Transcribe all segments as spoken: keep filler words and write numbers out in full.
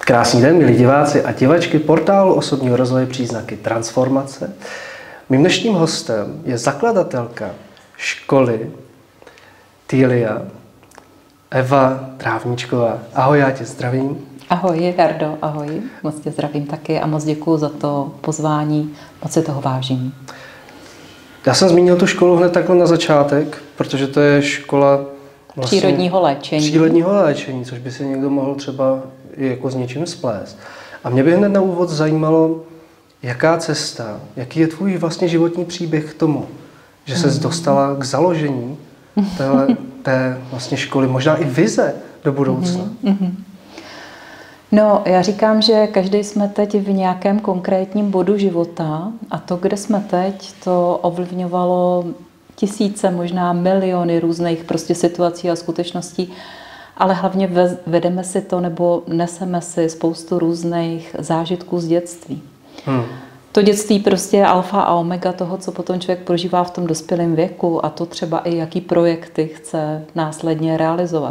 Krásný den, milí diváci a divačky portálu osobního rozvoje Příznaky transformace. Mým dnešním hostem je zakladatelka školy Týlia, Eva Trávníčková. Ahoj, já tě zdravím. Ahoj, Jardo, ahoj. Moc tě zdravím taky a moc děkuji za to pozvání, moc si toho vážím. Já jsem zmínil tu školu hned takhle na začátek, protože to je škola vlastně přírodního léčení. Přírodního léčení, což by si někdo mohl třeba jako s něčím splést. A mě by hned na úvod zajímalo, jaká cesta, jaký je tvůj vlastně životní příběh k tomu, že ses mm. dostala k založení téhle, té vlastně školy, možná i vize do budoucna. Mm-hmm. No, já říkám, že každý jsme teď v nějakém konkrétním bodu života a to, kde jsme teď, to ovlivňovalo tisíce, možná miliony různých prostě situací a skutečností, ale hlavně vedeme si to nebo neseme si spoustu různých zážitků z dětství. Hmm. To dětství prostě je alfa a omega toho, co potom člověk prožívá v tom dospělém věku a to třeba i jaký projekty chce následně realizovat.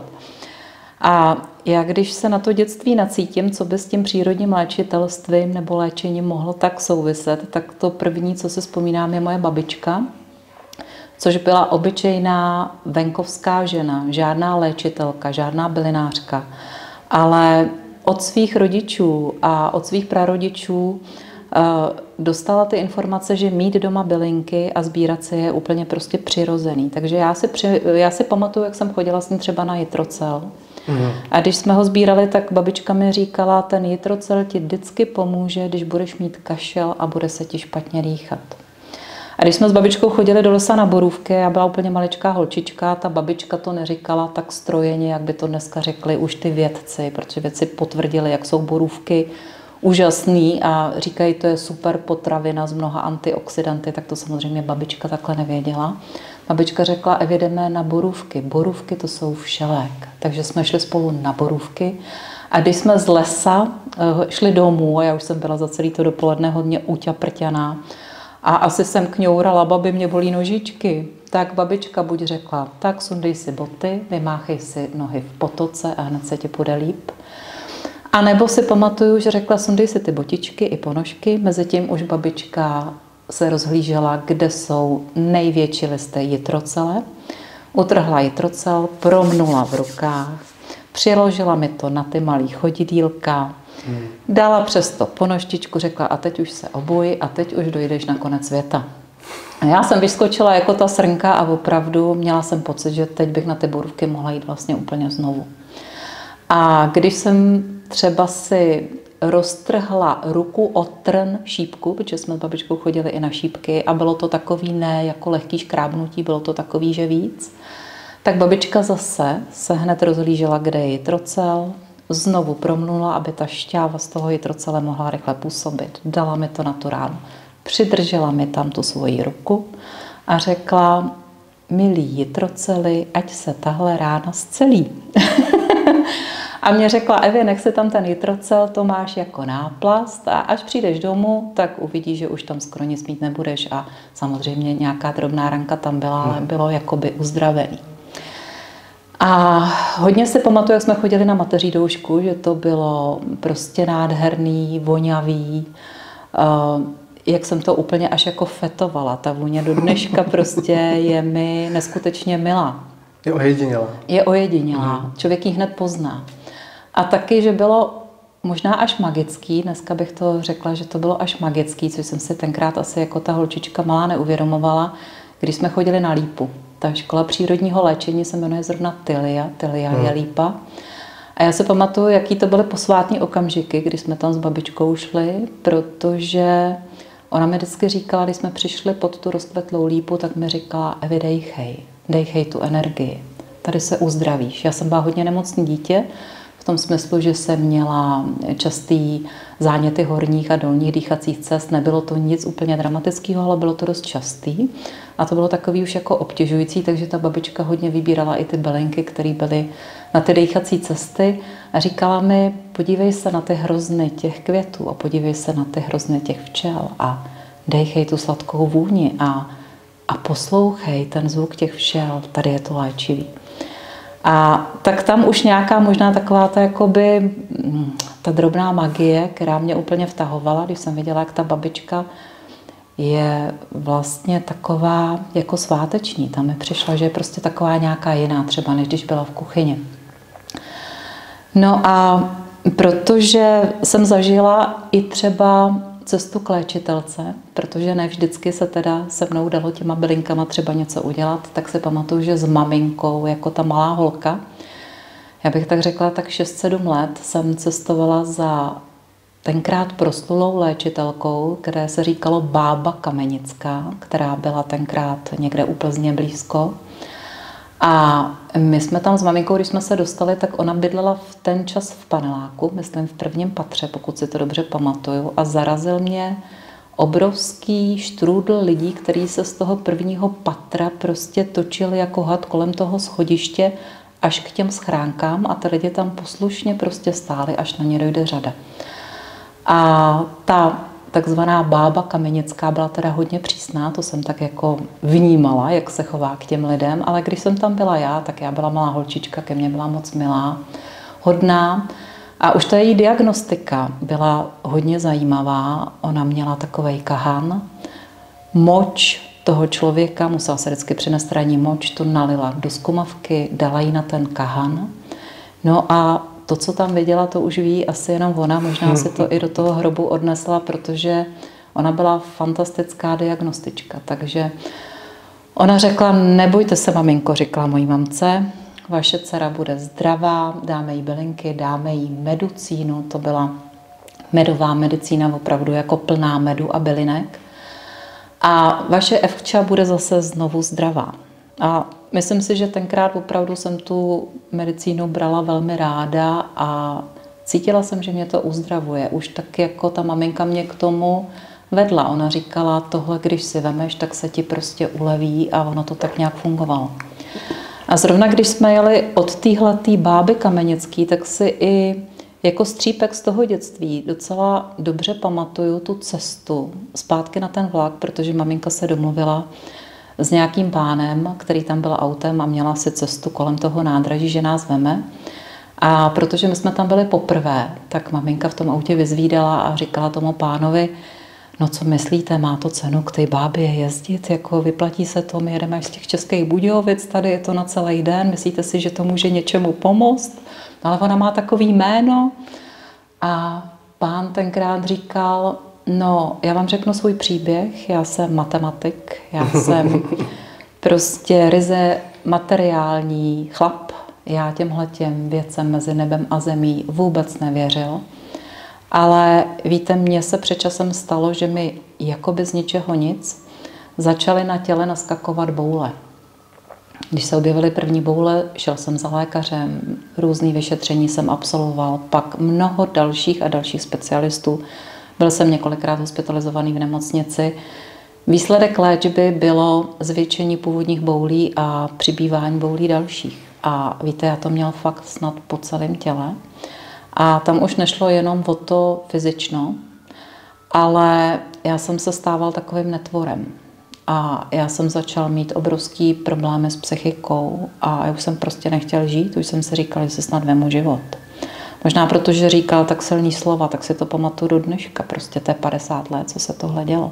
A já když se na to dětství nacítím, co by s tím přírodním léčitelstvím nebo léčením mohlo tak souviset, tak to první, co si vzpomínám, je moje babička, což byla obyčejná venkovská žena, žádná léčitelka, žádná bylinářka, ale od svých rodičů a od svých prarodičů dostala ty informace, že mít doma bylinky a sbírat si je úplně prostě přirozený. Takže já si, při, já si pamatuju, jak jsem chodila s ním třeba na jitrocel. Mm. A když jsme ho sbírali, tak babička mi říkala, ten jitrocel ti vždycky pomůže, když budeš mít kašel a bude se ti špatně dýchat. A když jsme s babičkou chodili do lesa na borůvky, já byla úplně maličká holčička, ta babička to neříkala tak strojeně, jak by to dneska řekli už ty vědci, protože vědci potvrdili, jak jsou borůvky úžasný a říkají, to je super potravina z mnoha antioxidanty, tak to samozřejmě babička takhle nevěděla. Babička řekla, Evi, jdeme na borůvky. Borůvky to jsou všelék. Takže jsme šli spolu na borůvky a když jsme z lesa šli domů, a já už jsem byla za celý to dopoledne hodně uťaprťaná a asi jsem kňourala, babi, mě bolí nožičky, tak babička buď řekla, tak sundej si boty, vymáchej si nohy v potoce a hned se ti půjde líp. A nebo si pamatuju, že řekla, sundej si ty botičky i ponožky, mezitím už babička se rozhlížela, kde jsou největší listy jitrocele, utrhla jitrocel, promnula v rukách, přiložila mi to na ty malý chodidílka, hmm. dala přes to ponoštičku, řekla, a teď už se obuj a teď už dojdeš na konec světa. A já jsem vyskočila jako ta srnka a opravdu měla jsem pocit, že teď bych na ty borůvky mohla jít vlastně úplně znovu. A když jsem třeba si roztrhla ruku o trn šípku, protože jsme s babičkou chodili i na šípky a bylo to takový ne jako lehký škrábnutí, bylo to takový, že víc, tak babička zase se hned rozhlížela, kde je jitrocel, znovu promnula, aby ta šťáva z toho jitrocele mohla rychle působit. Dala mi to naturál, přidržela mi tam tu svoji ruku a řekla, milí jitroceli, ať se tahle rána scelí. A mě řekla, Evi, nech si tam ten jitrocel, to máš jako náplast a až přijdeš domů, tak uvidíš, že už tam skoro nic mít nebudeš a samozřejmě nějaká drobná ranka tam byla, ale bylo jakoby uzdravený. A hodně si pamatuju, jak jsme chodili na mateří doušku, že to bylo prostě nádherný, vonavý, jak jsem to úplně až jako fetovala. Ta vůně do dneška prostě je mi neskutečně milá. Je ojedinělá. Je ojedinělá. Mm. Člověk ji hned pozná. A taky, že bylo možná až magický, dneska bych to řekla, že to bylo až magický, což jsem si tenkrát asi jako ta holčička malá neuvědomovala, když jsme chodili na lípu. Ta škola přírodního léčení se jmenuje zrovna Týlia, Týlia hmm. je lípa. A já si pamatuju, jaký to byly posvátní okamžiky, když jsme tam s babičkou šli, protože ona mi vždycky říkala, když jsme přišli pod tu rozkvetlou lípu, tak mi říkala, Evi, dejchej, dejchej tu energii, tady se uzdravíš. Já jsem byla hodně nemocný dítě, v tom smyslu, že jsem měla častý záněty horních a dolních dýchacích cest. Nebylo to nic úplně dramatického, ale bylo to dost častý. A to bylo takový už jako obtěžující, takže ta babička hodně vybírala i ty bylinky, které byly na ty dýchací cesty. A říkala mi, podívej se na ty hrozny těch květů a podívej se na ty hrozny těch včel a dejchej tu sladkou vůni a, a poslouchej ten zvuk těch včel, tady je to léčivý. A tak tam už nějaká možná taková ta, jakoby, ta drobná magie, která mě úplně vtahovala, když jsem viděla, jak ta babička je vlastně taková jako sváteční. Tam mi přišla, že je prostě taková nějaká jiná, třeba než když byla v kuchyni. No a protože jsem zažila i třeba cestu k léčitelce, protože ne vždycky se teda se mnou dalo těma bylinkama třeba něco udělat, tak si pamatuju, že s maminkou, jako ta malá holka, já bych tak řekla, tak šest sedm let jsem cestovala za tenkrát proslulou léčitelkou, které se říkalo Bába Kamenická, která byla tenkrát někde u Plzně blízko. A my jsme tam s maminkou, když jsme se dostali, tak ona bydlela v ten čas v paneláku, myslím v prvním patře, pokud si to dobře pamatuju, a zarazil mě obrovský štrůdl lidí, kteří se z toho prvního patra prostě točili jako had kolem toho schodiště až k těm schránkám a ty lidi tam poslušně prostě stáli, až na ně dojde řada. A ta takzvaná Bába Kamenická byla teda hodně přísná, to jsem tak jako vnímala, jak se chová k těm lidem, ale když jsem tam byla já, tak já byla malá holčička, ke mně byla moc milá, hodná. A už ta její diagnostika byla hodně zajímavá. Ona měla takovej kahan, moč toho člověka, musela se vždycky přinést ranní moč, tu nalila do skumavky, dala jí na ten kahan. No a to, co tam viděla, to už ví asi jenom ona, možná si to i do toho hrobu odnesla, protože ona byla fantastická diagnostička. Takže ona řekla, nebojte se, maminko, řekla mojí mamce, vaše dcera bude zdravá, dáme jí bylinky, dáme jí meducínu, to byla medová medicína, opravdu jako plná medu a bylinek. A vaše Evča bude zase znovu zdravá. A myslím si, že tenkrát opravdu jsem tu medicínu brala velmi ráda a cítila jsem, že mě to uzdravuje. Už tak jako ta maminka mě k tomu vedla. Ona říkala, tohle když si vemeš, tak se ti prostě uleví a ono to tak nějak fungovalo. A zrovna když jsme jeli od téhletý Báby Kamenický, tak si i jako střípek z toho dětství docela dobře pamatuju tu cestu zpátky na ten vlak, protože maminka se domluvila s nějakým pánem, který tam byl autem a měla si cestu kolem toho nádraží, že nás veme. A protože my jsme tam byli poprvé, tak maminka v tom autě vyzvídala a říkala tomu pánovi, no co myslíte, má to cenu k té bábě jezdit, jako vyplatí se to, my jedeme z těch Českých Budějovic, tady je to na celý den, myslíte si, že to může něčemu pomoct? Ale ona má takový jméno. A pán tenkrát říkal, no, já vám řeknu svůj příběh, já jsem matematik, já jsem prostě ryze materiální chlap, já těmhletěm věcem mezi nebem a zemí vůbec nevěřil. Ale víte, mně se před časem stalo, že mi jakoby z ničeho nic začaly na těle naskakovat boule. Když se objevily první boule, šel jsem za lékařem, různý vyšetření jsem absolvoval, pak mnoho dalších a dalších specialistů. Byl jsem několikrát hospitalizovaný v nemocnici. Výsledek léčby bylo zvětšení původních boulí a přibývání boulí dalších. A víte, já to měl fakt snad po celém těle. A tam už nešlo jenom o to fyzično, ale já jsem se stával takovým netvorem. A já jsem začal mít obrovský problémy s psychikou a já už jsem prostě nechtěl žít, už jsem si říkal, že si snad vemu život. Možná protože říkal tak silný slova, tak si to pamatuju do dneška, prostě to je padesát let, co se tohle dělo.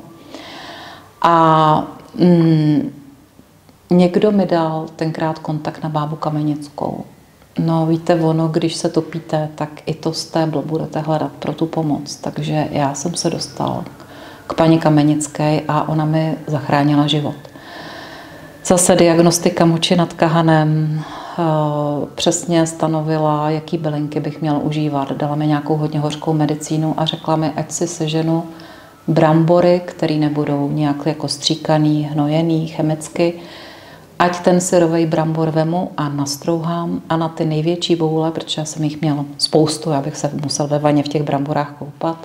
A mm, někdo mi dal tenkrát kontakt na Bábu Kamenickou. No víte, ono, když se topíte, tak i to stéblo budete hledat pro tu pomoc. Takže já jsem se dostal k paní Kamenické a ona mi zachránila život. Zase diagnostika moči nad kahanem, přesně stanovila, jaký bylinky bych měl užívat. Dala mi nějakou hodně hořkou medicínu a řekla mi, ať si seženu brambory, které nebudou nějak jako stříkaný, hnojený, chemicky, ať ten syrovej brambor vemu a nastrouhám a na ty největší boule, protože já jsem jich měl spoustu, já bych se musel ve vaně v těch bramborách koupat,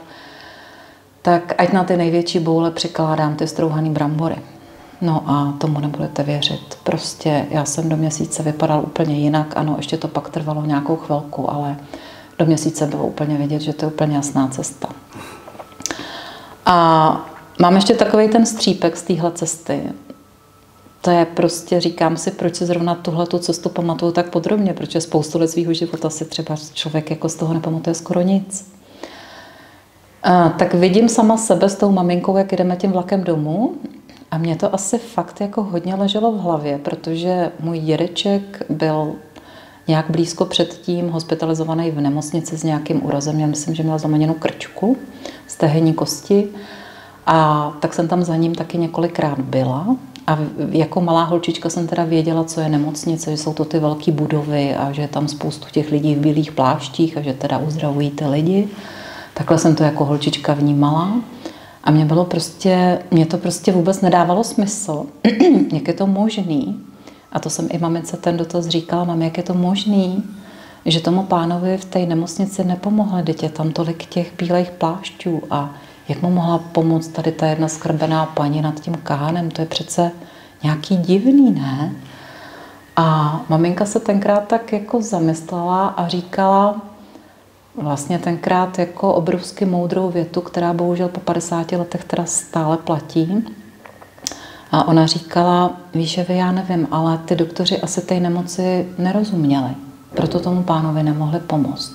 tak ať na ty největší boule přikládám ty strouhaný brambory. No a tomu nebudete věřit. Prostě já jsem do měsíce vypadal úplně jinak. Ano, ještě to pak trvalo nějakou chvilku, ale do měsíce bylo úplně vidět, že to je úplně jasná cesta. A mám ještě takový ten střípek z téhle cesty. to je prostě, říkám si, proč si zrovna tuhletu cestu pamatuju tak podrobně, protože spoustu let svého života si třeba člověk jako z toho nepamatuje skoro nic. A, tak vidím sama sebe s tou maminkou, jak jdeme tím vlakem domů a mě to asi fakt jako hodně leželo v hlavě, protože můj dědeček byl nějak blízko předtím hospitalizovaný v nemocnici s nějakým úrazem. Já myslím, že měla zlomeněnou krčku, stehenní kosti. A tak jsem tam za ním taky několikrát byla. A jako malá holčička jsem teda věděla, co je nemocnice, že jsou to ty velké budovy a že je tam spoustu těch lidí v bílých pláštích a že teda uzdravují ty lidi. Takhle jsem to jako holčička vnímala. A mě bylo prostě, mě to prostě vůbec nedávalo smysl. Jak je to možný? A to jsem i mamince ten dotaz říkala, mami, jak je to možný, že tomu pánovi v té nemocnici nepomohla, dítě tam tolik těch bílých plášťů a jak mu mohla pomoct tady ta jedna skrbená paní nad tím kánem, to je přece nějaký divný, ne? A maminka se tenkrát tak jako zamyslela a říkala vlastně tenkrát jako obrovsky moudrou větu, která bohužel po padesáti letech teda stále platí. A ona říkala, víš, že vy, já nevím, ale ty doktoři asi té nemoci nerozuměli, proto tomu pánovi nemohli pomoct.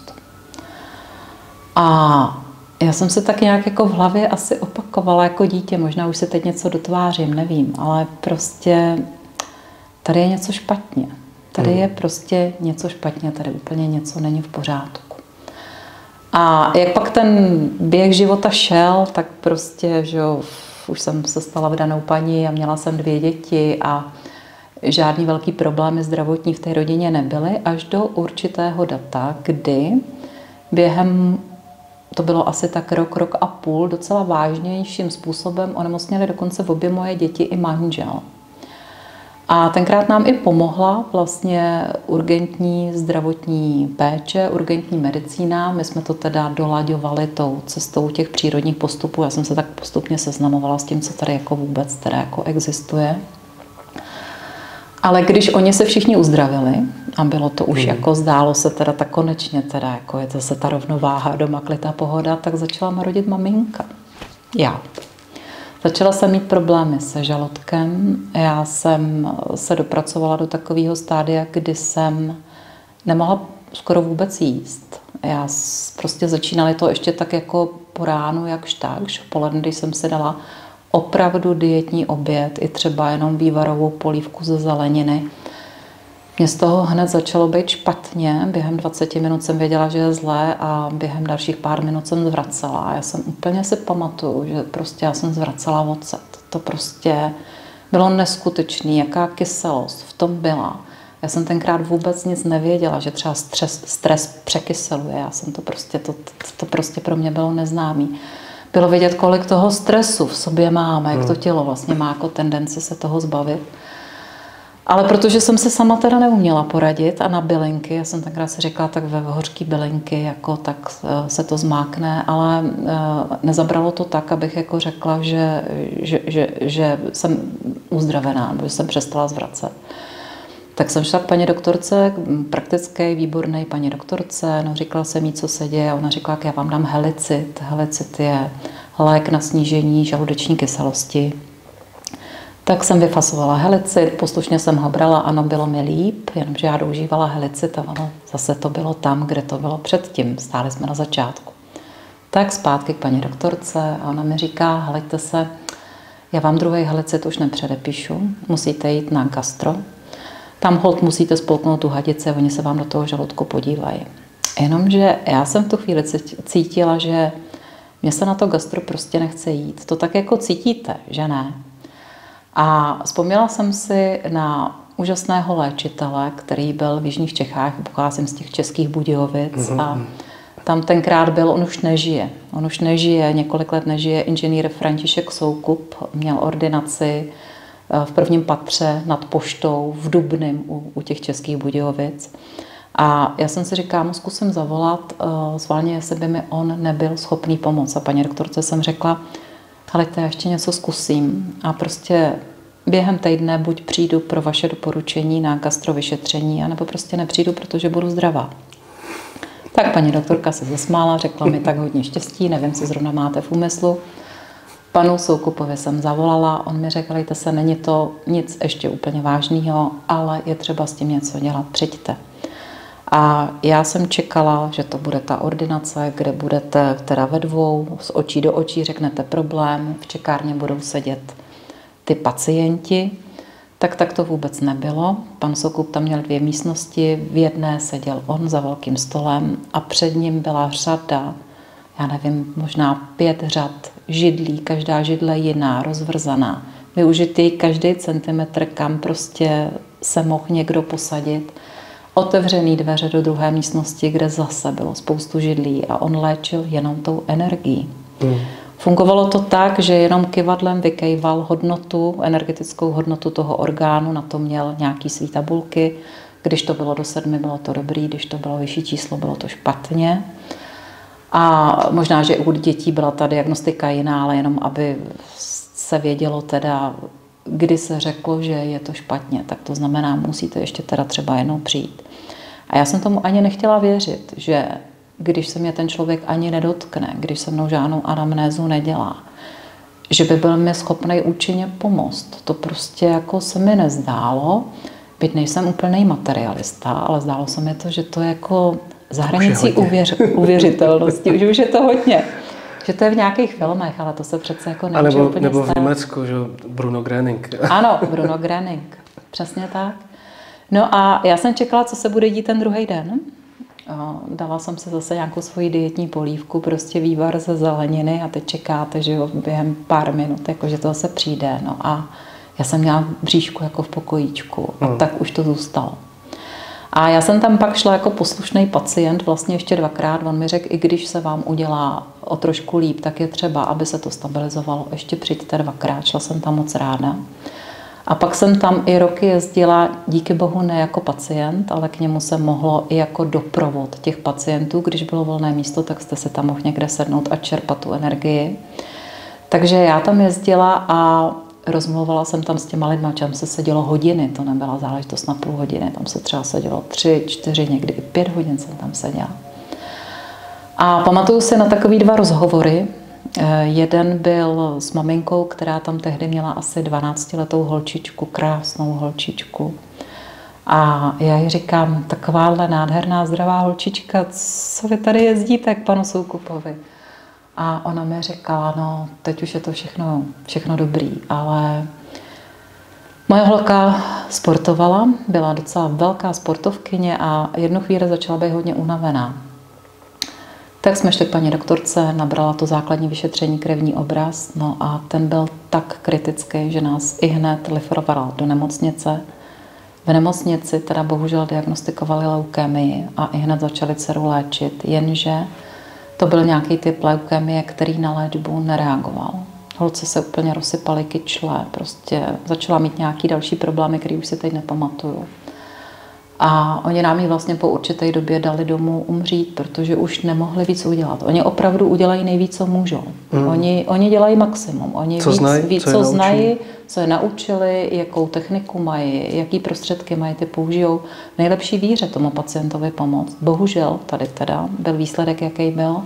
A já jsem se tak nějak jako v hlavě asi opakovala jako dítě, možná už se teď něco dotvářím, nevím, ale prostě tady je něco špatně. Tady je prostě něco špatně, tady úplně něco není v pořádku. A jak pak ten běh života šel, tak prostě, že jo, už jsem se stala vdanou paní a měla jsem dvě děti a žádný velký problémy zdravotní v té rodině nebyly, až do určitého data, kdy během, to bylo asi tak rok, rok a půl, docela vážnějším způsobem onemocněly dokonce v obě moje děti i manžel. A tenkrát nám i pomohla vlastně urgentní zdravotní péče, urgentní medicína. My jsme to teda dolaďovali tou cestou těch přírodních postupů. Já jsem se tak postupně seznamovala s tím, co tady jako vůbec teda jako existuje. Ale když oni se všichni uzdravili a bylo to už mm. jako zdálo se teda tak konečně teda jako je to zase ta rovnováha, doma klid a pohoda, tak začala mi rodit maminka. Já. Začala jsem mít problémy se žaludkem. Já jsem se dopracovala do takového stádia, kdy jsem nemohla skoro vůbec jíst. Já prostě začínala to ještě tak jako po ránu, jakž tak, že v poledne, když jsem si dala opravdu dietní oběd, i třeba jenom vývarovou polívku ze zeleniny. Mně z toho hned začalo být špatně. Během dvaceti minut jsem věděla, že je zlé a během dalších pár minut jsem zvracela. Já jsem úplně si pamatuju, že prostě já jsem zvracela ocet. To prostě bylo neskutečný, jaká kyselost v tom byla. Já jsem tenkrát vůbec nic nevěděla, že třeba stres, stres překyseluje. Já jsem to prostě, to, to prostě pro mě bylo neznámý. Bylo vidět, kolik toho stresu v sobě máme, jak to tělo vlastně má jako tendenci se toho zbavit. Ale protože jsem se sama teda neuměla poradit a na bylinky, já jsem tenkrát si řekla, tak ve hořký bylinky, jako tak se to zmákne, ale nezabralo to tak, abych jako řekla, že, že, že, že jsem uzdravená, nebo že jsem přestala zvracet. Tak jsem šla k paní doktorce, praktické, výborné paní doktorce, no říkala jsem jí, co se děje, a ona říkala, jak já vám dám helicit. Helicit je lék na snížení žaludeční kyselosti. Tak jsem vyfasovala helicit, poslušně jsem ho brala, ano, bylo mi líp, jenomže já doužívala helicit a ono zase to bylo tam, kde to bylo předtím, stáli jsme na začátku. Tak zpátky k paní doktorce a ona mi říká, hleďte se, já vám druhý helicit už nepředepíšu, musíte jít na gastro, tam holt musíte spolknout tu hadici a oni se vám do toho žaludku podívají. Jenomže já jsem v tu chvíli cítila, že mě se na to gastro prostě nechce jít. To tak jako cítíte, že ne? A vzpomněla jsem si na úžasného léčitele, který byl v jižních Čechách, pocházím z těch českých Budějovic mm-hmm. a tam tenkrát byl, on už nežije. On už nežije, několik let nežije, inženýr František Soukup, měl ordinaci v prvním patře nad poštou v Dubném u, u těch českých Budějovic. A já jsem si říkala, mu zkusím zavolat, zválně, jestli by mi on nebyl schopný pomoct. A paní doktorce jsem řekla, ale já ještě něco zkusím. A prostě během týdne buď přijdu pro vaše doporučení na gastrovyšetření, anebo prostě nepřijdu, protože budu zdravá. Tak paní doktorka se zasmála, řekla mi tak hodně štěstí, nevím, co zrovna máte v úmyslu. Panu Soukupovi jsem zavolala, on mi řekl, dejte se, není to nic ještě úplně vážného, ale je třeba s tím něco dělat, přijďte. A já jsem čekala, že to bude ta ordinace, kde budete teda ve dvou, z očí do očí řeknete problém, v čekárně budou sedět ty pacienti. Tak tak to vůbec nebylo. Pan Soukup tam měl dvě místnosti, v jedné seděl on za velkým stolem a před ním byla řada, já nevím, možná pět řad židlí, každá židle jiná, rozvrzaná. Využitý každý centimetr, kam prostě se mohl někdo posadit. Otevřený dveře do druhé místnosti, kde zase bylo spoustu židlí a on léčil jenom tou energií. Hmm. Fungovalo to tak, že jenom kyvadlem vykejval hodnotu, energetickou hodnotu toho orgánu, na to měl nějaký svý tabulky. Když to bylo do sedmi, bylo to dobrý, když to bylo vyšší číslo, bylo to špatně. A možná, že u dětí byla ta diagnostika jiná, ale jenom aby se vědělo teda, kdy se řeklo, že je to špatně, tak to znamená, musíte ještě teda třeba jednou přijít. A já jsem tomu ani nechtěla věřit, že když se mě ten člověk ani nedotkne, když se mnou žádnou anamnézu nedělá, že by byl mi schopný účinně pomoct. To prostě jako se mi nezdálo, byť nejsem úplný materialista, ale zdálo se mi to, že to je jako za hranicí uvěř, uvěřitelnosti, že už je to hodně. Že to je v nějakých filmech, ale to se přece jako nemůže nebo, úplně nebo v stát. Německu, že Bruno Gröning. Ano, Bruno Gröning, přesně tak. No a já jsem čekala, co se bude dít ten druhý den. Dala jsem si zase nějakou svoji dietní polívku, prostě vývar ze zeleniny a teď čekáte, že jo, během pár minut, jako že to zase přijde. No a já jsem měla bříšku jako v pokojíčku a hmm. tak už to zůstalo. A já jsem tam pak šla jako poslušný pacient, vlastně ještě dvakrát. On mi řekl, i když se vám udělá o trošku líp, tak je třeba, aby se to stabilizovalo. Ještě přijďte dvakrát, šla jsem tam moc ráda. A pak jsem tam i roky jezdila, díky bohu ne jako pacient, ale k němu se mohlo i jako doprovod těch pacientů. Když bylo volné místo, tak jste se tam mohl někde sednout a čerpat tu energii. Takže já tam jezdila a rozmluvala jsem tam s těma lidma, čem se sedělo hodiny, to nebyla záležitost na půl hodiny, tam se třeba sedělo tři, čtyři, někdy i pět hodin jsem tam seděla. A pamatuju si na takový dva rozhovory. Jeden byl s maminkou, která tam tehdy měla asi dvanáctiletou holčičku, krásnou holčičku. A já jí říkám, takováhle nádherná, zdravá holčička, co vy tady jezdíte k panu Soukupovi? A ona mi říkala, no teď už je to všechno, všechno dobrý, ale moje holka sportovala, byla docela velká sportovkyně a jednu chvíli začala být hodně unavená. Tak jsme šli k paní doktorce, nabrala to základní vyšetření krevní obraz, no a ten byl tak kritický, že nás i hned liferovala do nemocnice. V nemocnici teda bohužel diagnostikovali leukémii a i hned začali dceru léčit, jenže to byl nějaký typ leukemie, který na léčbu nereagoval. Holce se úplně rozsypaly kyčle, prostě začala mít nějaký další problémy, které už si teď nepamatuju. A oni nám ji vlastně po určité době dali domů umřít, protože už nemohli víc udělat. Oni opravdu udělají nejvíc, co můžou. Hmm. Oni, oni dělají maximum. Oni co víc, znají, víc, co, co znají, co je naučili, jakou techniku mají, jaký prostředky mají, ty použijou v nejlepší víře tomu pacientovi pomoct. Bohužel tady teda byl výsledek, jaký byl.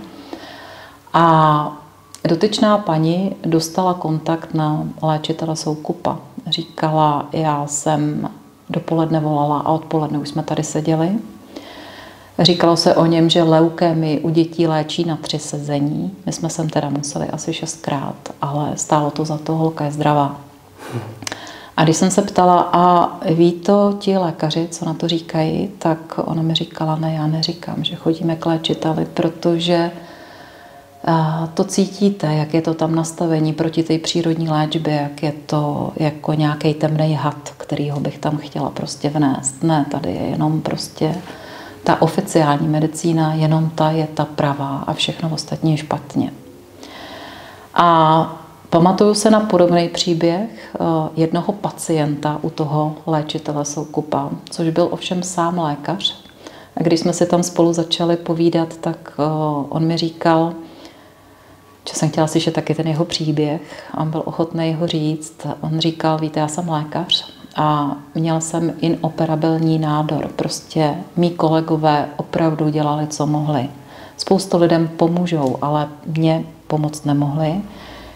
A dotyčná paní dostala kontakt na léčitele Soukupa. Říkala, já jsem dopoledne volala a odpoledne už jsme tady seděli. Říkalo se o něm, že leukémii u dětí léčí na tři sezení. My jsme sem teda museli asi šestkrát, ale stálo to za to, holka je zdravá. A když jsem se ptala, a ví to ti lékaři, co na to říkají, tak ona mi říkala, ne, já neříkám, že chodíme k léčiteli, protože to cítíte, jak je to tam nastavení proti té přírodní léčbě, jak je to jako nějaký temný had, kterýho bych tam chtěla prostě vnést. Ne, tady je jenom prostě ta oficiální medicína, jenom ta je ta pravá a všechno ostatní je špatně. A pamatuju se na podobný příběh jednoho pacienta u toho léčitele Soukupa, což byl ovšem sám lékař. A když jsme si tam spolu začali povídat, tak on mi říkal, že jsem chtěla slyšet taky ten jeho příběh a on byl ochotný ho říct. On říkal, víte, já jsem lékař a měl jsem inoperabilní nádor. Prostě mí kolegové opravdu dělali, co mohli. Spoustu lidem pomůžou, ale mě pomoct nemohli.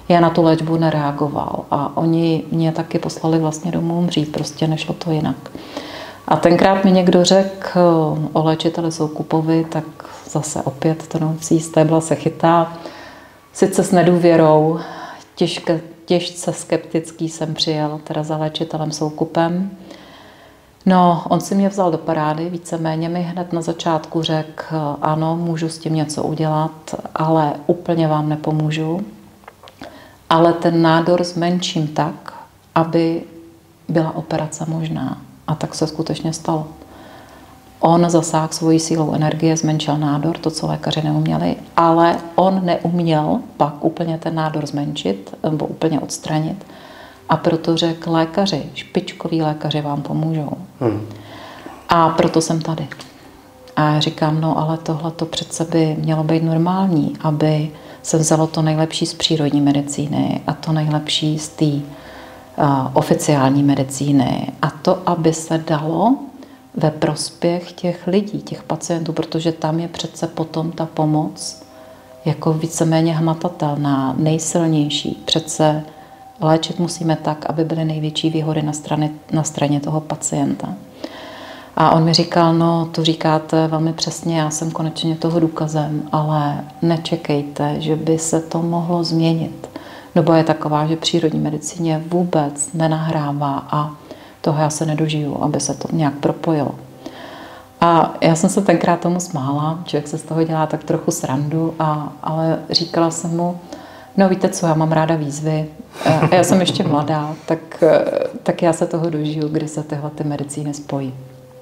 Já na tu léčbu nereagoval a oni mě taky poslali vlastně domů umřít, prostě nešlo to jinak. A tenkrát mi někdo řekl o léčiteli Soukupovi, tak zase opět tonoucí stébla se chytá. Sice s nedůvěrou, těžké, těžce skeptický jsem přijel teda za léčitelem Soukupem. No, on si mě vzal do parády, víceméně mi hned na začátku řekl, ano, můžu s tím něco udělat, ale úplně vám nepomůžu. Ale ten nádor zmenším tak, aby byla operace možná. A tak se skutečně stalo. On zasáhl svojí sílou energie, zmenšil nádor, to, co lékaři neuměli, ale on neuměl pak úplně ten nádor zmenšit nebo úplně odstranit. A proto řekl lékaři, špičkoví lékaři vám pomůžou. Hmm. A proto jsem tady. A já říkám, no ale tohle to přece by mělo být normální, aby se vzalo to nejlepší z přírodní medicíny a to nejlepší z té uh, oficiální medicíny. A to, aby se dalo ve prospěch těch lidí, těch pacientů, protože tam je přece potom ta pomoc jako víceméně hmatatelná, nejsilnější. Přece léčit musíme tak, aby byly největší výhody na straně, na straně toho pacienta. A on mi říkal, no to říkáte velmi přesně, já jsem konečně toho důkazem, ale nečekejte, že by se to mohlo změnit. Doba je taková, že přírodní medicíně vůbec nenahrává a toho já se nedožiju, aby se to nějak propojilo. A já jsem se tenkrát tomu smála, člověk se z toho dělá tak trochu srandu, a, ale říkala jsem mu, no víte co, já mám ráda výzvy, a já jsem ještě mladá, tak, tak já se toho dožiju, kdy se tyhle ty medicíny spojí.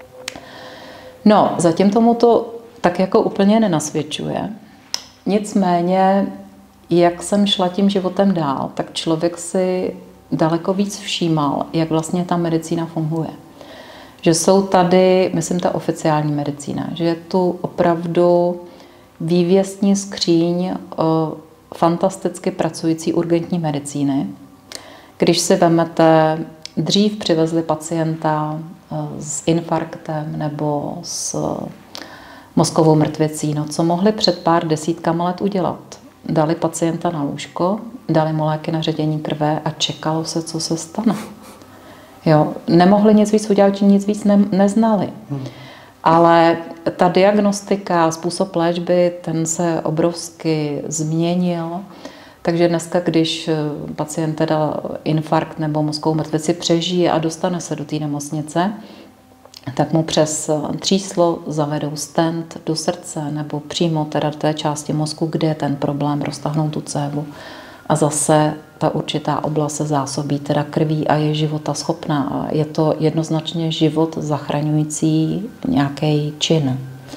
No, zatím tomu to tak jako úplně nenasvědčuje. Nicméně, jak jsem šla tím životem dál, tak člověk si daleko víc všímal, jak vlastně ta medicína funguje. Že jsou tady, myslím, ta oficiální medicína, že je tu opravdu vývěstní skříň o fantasticky pracující urgentní medicíny. Když si vemete, dřív přivezli pacienta s infarktem nebo s mozkovou mrtvicí, no co mohli před pár desítkama let udělat? Dali pacienta na lůžko, dali mu léky na ředění krve a čekalo se, co se stane. Jo, nemohli nic víc udělat, či nic víc ne, neznali. Hmm. Ale ta diagnostika, způsob léčby, ten se obrovsky změnil. Takže dneska, když pacient teda infarkt nebo mozkovou mrtvici přežije a dostane se do té nemocnice, tak mu přes tříslo zavedou stent do srdce nebo přímo teda do té části mozku, kde je ten problém, roztáhnou tu cévu. A zase ta určitá oblast se zásobí teda krví a je života schopná. Je to jednoznačně život zachraňující nějaký čin.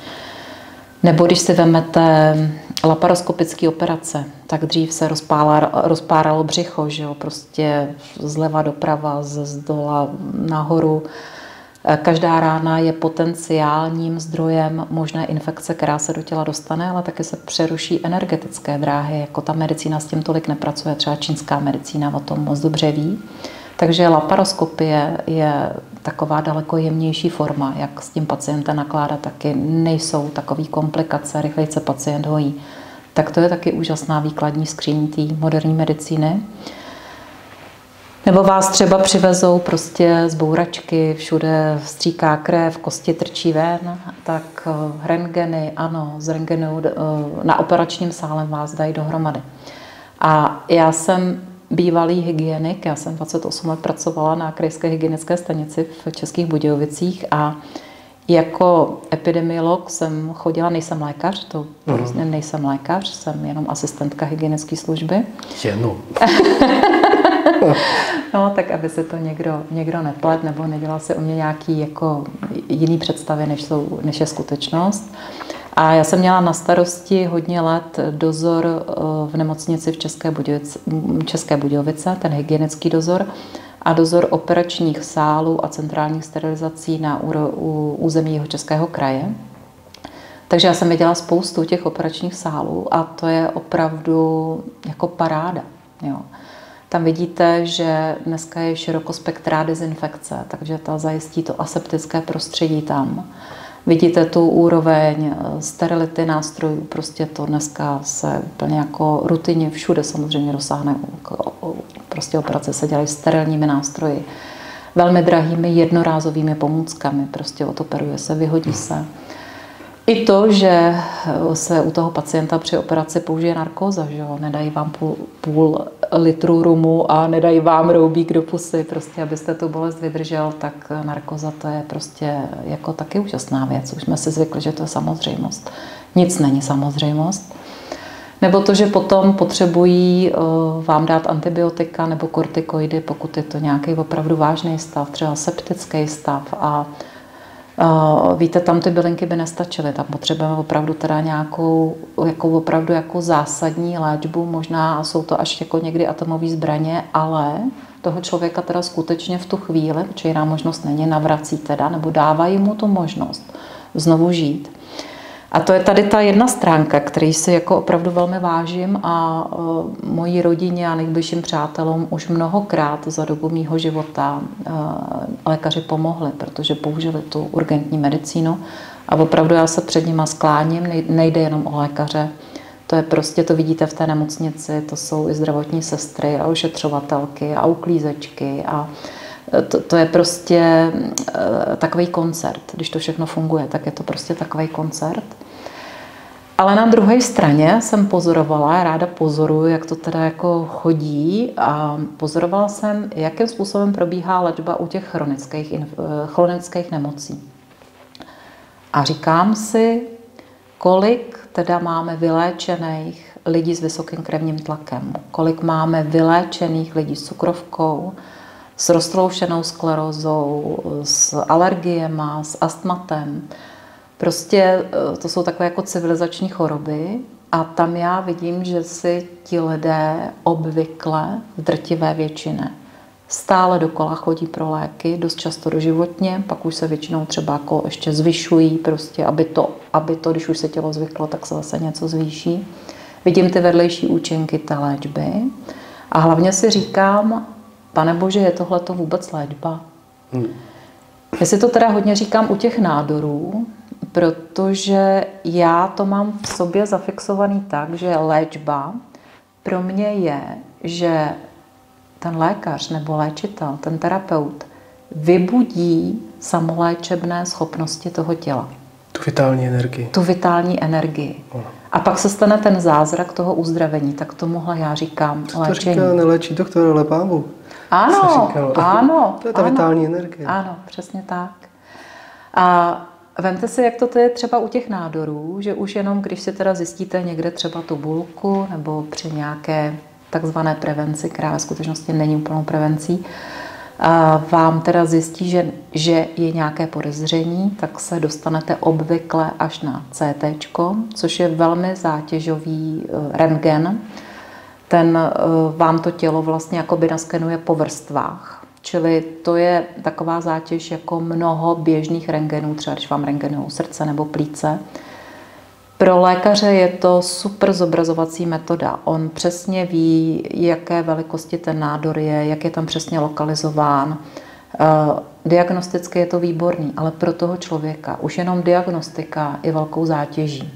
Nebo když si vezmete laparoskopické operace, tak dřív se rozpála, rozpáralo břicho, že jo? Prostě zleva doprava, z dola nahoru. Každá rána je potenciálním zdrojem možné infekce, která se do těla dostane, ale taky se přeruší energetické dráhy, jako ta medicína s tím tolik nepracuje, třeba čínská medicína o tom moc dobře ví. Takže laparoskopie je taková daleko jemnější forma, jak s tím pacientem nakládat, taky nejsou takové komplikace, rychleji se pacient hojí. Tak to je taky úžasná výkladní skříň té moderní medicíny. Nebo vás třeba přivezou prostě z bouračky, všude stříká krev, kosti trčí ven, tak rentgeny, ano, z rentgenu na operačním sále vás dají dohromady. A já jsem bývalý hygienik, já jsem dvacet osm let pracovala na krajské hygienické stanici v Českých Budějovicích a jako epidemiolog jsem chodila, nejsem lékař, to prostě nejsem lékař, jsem jenom asistentka hygienické služby. Jenom. No, tak aby se to někdo, někdo neplet, nebo nedělal si o mě nějaký jako jiný představy, než, jsou, než je skutečnost. A já jsem měla na starosti hodně let dozor v nemocnici v České Budějovice, České Budějovice, ten hygienický dozor, a dozor operačních sálů a centrálních sterilizací na území Jihočeského kraje. Takže já jsem viděla spoustu těch operačních sálů a to je opravdu jako paráda. Jo. Tam vidíte, že dneska je širokospektrá dezinfekce, takže ta zajistí to aseptické prostředí tam. Vidíte tu úroveň sterility nástrojů, prostě to dneska se úplně jako rutině všude samozřejmě dosáhne. Prostě operace se dělají sterilními nástroji, velmi drahými jednorázovými pomůckami, prostě odoperuje se, vyhodí se. I to, že se u toho pacienta při operaci použije narkóza, že jo? Nedají vám půl, půl litru rumu a nedají vám roubík do pusy, prostě abyste tu bolest vydržel, tak narkóza to je prostě jako taky úžasná věc. Už jsme si zvykli, že to je samozřejmost. Nic není samozřejmost. Nebo to, že potom potřebují vám dát antibiotika nebo kortikoidy, pokud je to nějaký opravdu vážný stav, třeba septický stav a Uh, víte, tam ty bylinky by nestačily, tam potřebujeme opravdu teda nějakou jako opravdu jako zásadní léčbu, možná jsou to až jako někdy atomové zbraně, ale toho člověka teda skutečně v tu chvíli, protože jiná možnost není, navrací teda, nebo dávají mu tu možnost znovu žít. A to je tady ta jedna stránka, který si jako opravdu velmi vážím a uh, mojí rodině a nejbližším přátelům už mnohokrát za dobu mýho života uh, lékaři pomohli, protože použili tu urgentní medicínu a opravdu já se před nima skláním, nejde jenom o lékaře, to je prostě, to vidíte v té nemocnici, to jsou i zdravotní sestry a ošetřovatelky a uklízečky a To, to je prostě uh, takový koncert. Když to všechno funguje, tak je to prostě takový koncert. Ale na druhé straně jsem pozorovala, ráda pozoruju, jak to teda jako chodí a pozorovala jsem, jakým způsobem probíhá léčba u těch chronických, chronických nemocí. A říkám si, kolik teda máme vyléčených lidí s vysokým krevním tlakem, kolik máme vyléčených lidí s cukrovkou, s roztroušenou sklerózou, s alergiema, s astmatem. Prostě to jsou takové jako civilizační choroby a tam já vidím, že si ti lidé obvykle v drtivé většině stále dokola chodí pro léky, dost často doživotně, pak už se většinou třeba jako ještě zvyšují, prostě, aby to, aby to, když už se tělo zvyklo, tak se zase něco zvýší. Vidím ty vedlejší účinky té léčby a hlavně si říkám, Pane Bože, je tohleto vůbec léčba? Hmm. Já si to teda hodně říkám u těch nádorů, protože já to mám v sobě zafixovaný tak, že léčba pro mě je, že ten lékař nebo léčitel, ten terapeut vybudí samoléčebné schopnosti toho těla. Tu vitální energii. Tu vitální energii. Ono. A pak se stane ten zázrak toho uzdravení. Tak tomuhle já říkám co léčení. To říká neléčí doktor, ale Pán Bůh. Ano, ano. To je ta ano, vitální energie. Ano, přesně tak. A vemte si, jak to je třeba u těch nádorů, že už jenom, když si teda zjistíte někde třeba tu bulku nebo při nějaké takzvané prevenci, která ve skutečnosti není úplnou prevencí, a vám teda zjistí, že, že je nějaké podezření, tak se dostanete obvykle až na cé téčko, což je velmi zátěžový rentgen. Ten vám to tělo vlastně jakoby naskenuje po vrstvách. Čili to je taková zátěž jako mnoho běžných rentgenů, třeba když vám rentgenují srdce nebo plíce. Pro lékaře je to super zobrazovací metoda. On přesně ví, jaké velikosti ten nádor je, jak je tam přesně lokalizován. Diagnosticky je to výborný, ale pro toho člověka už jenom diagnostika je velkou zátěží.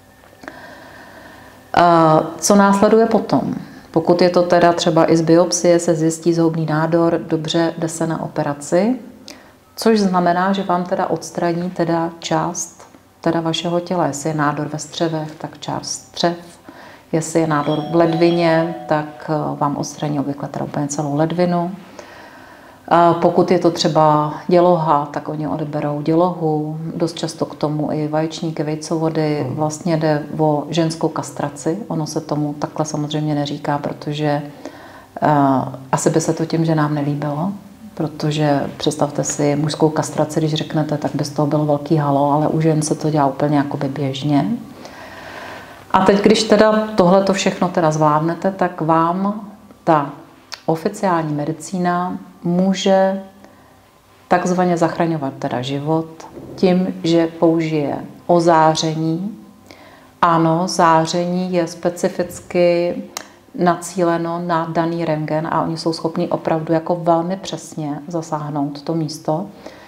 Co následuje potom? Pokud je to teda třeba i z biopsie, se zjistí zhoubný nádor, dobře, jde se na operaci, což znamená, že vám teda odstraní teda část teda vašeho těla. Jestli je nádor ve střevech, tak část střev. Jestli je nádor v ledvině, tak vám odstraní obvykle teda úplně celou ledvinu. Pokud je to třeba děloha, tak oni odeberou dělohu. Dost často k tomu i vaječníky, vejcovody. Vlastně jde o ženskou kastraci. Ono se tomu takhle samozřejmě neříká, protože uh, asi by se to tím ženám nelíbilo. Protože představte si mužskou kastraci, když řeknete, tak by z toho bylo velký halo, ale u žen se to dělá úplně jakoby běžně. A teď, když teda tohleto všechno teda zvládnete, tak vám ta oficiální medicína může takzvaně zachraňovat teda život tím, že použije ozáření. Ano, záření je specificky nacíleno na daný rentgen a oni jsou schopni opravdu jako velmi přesně zasáhnout to místo.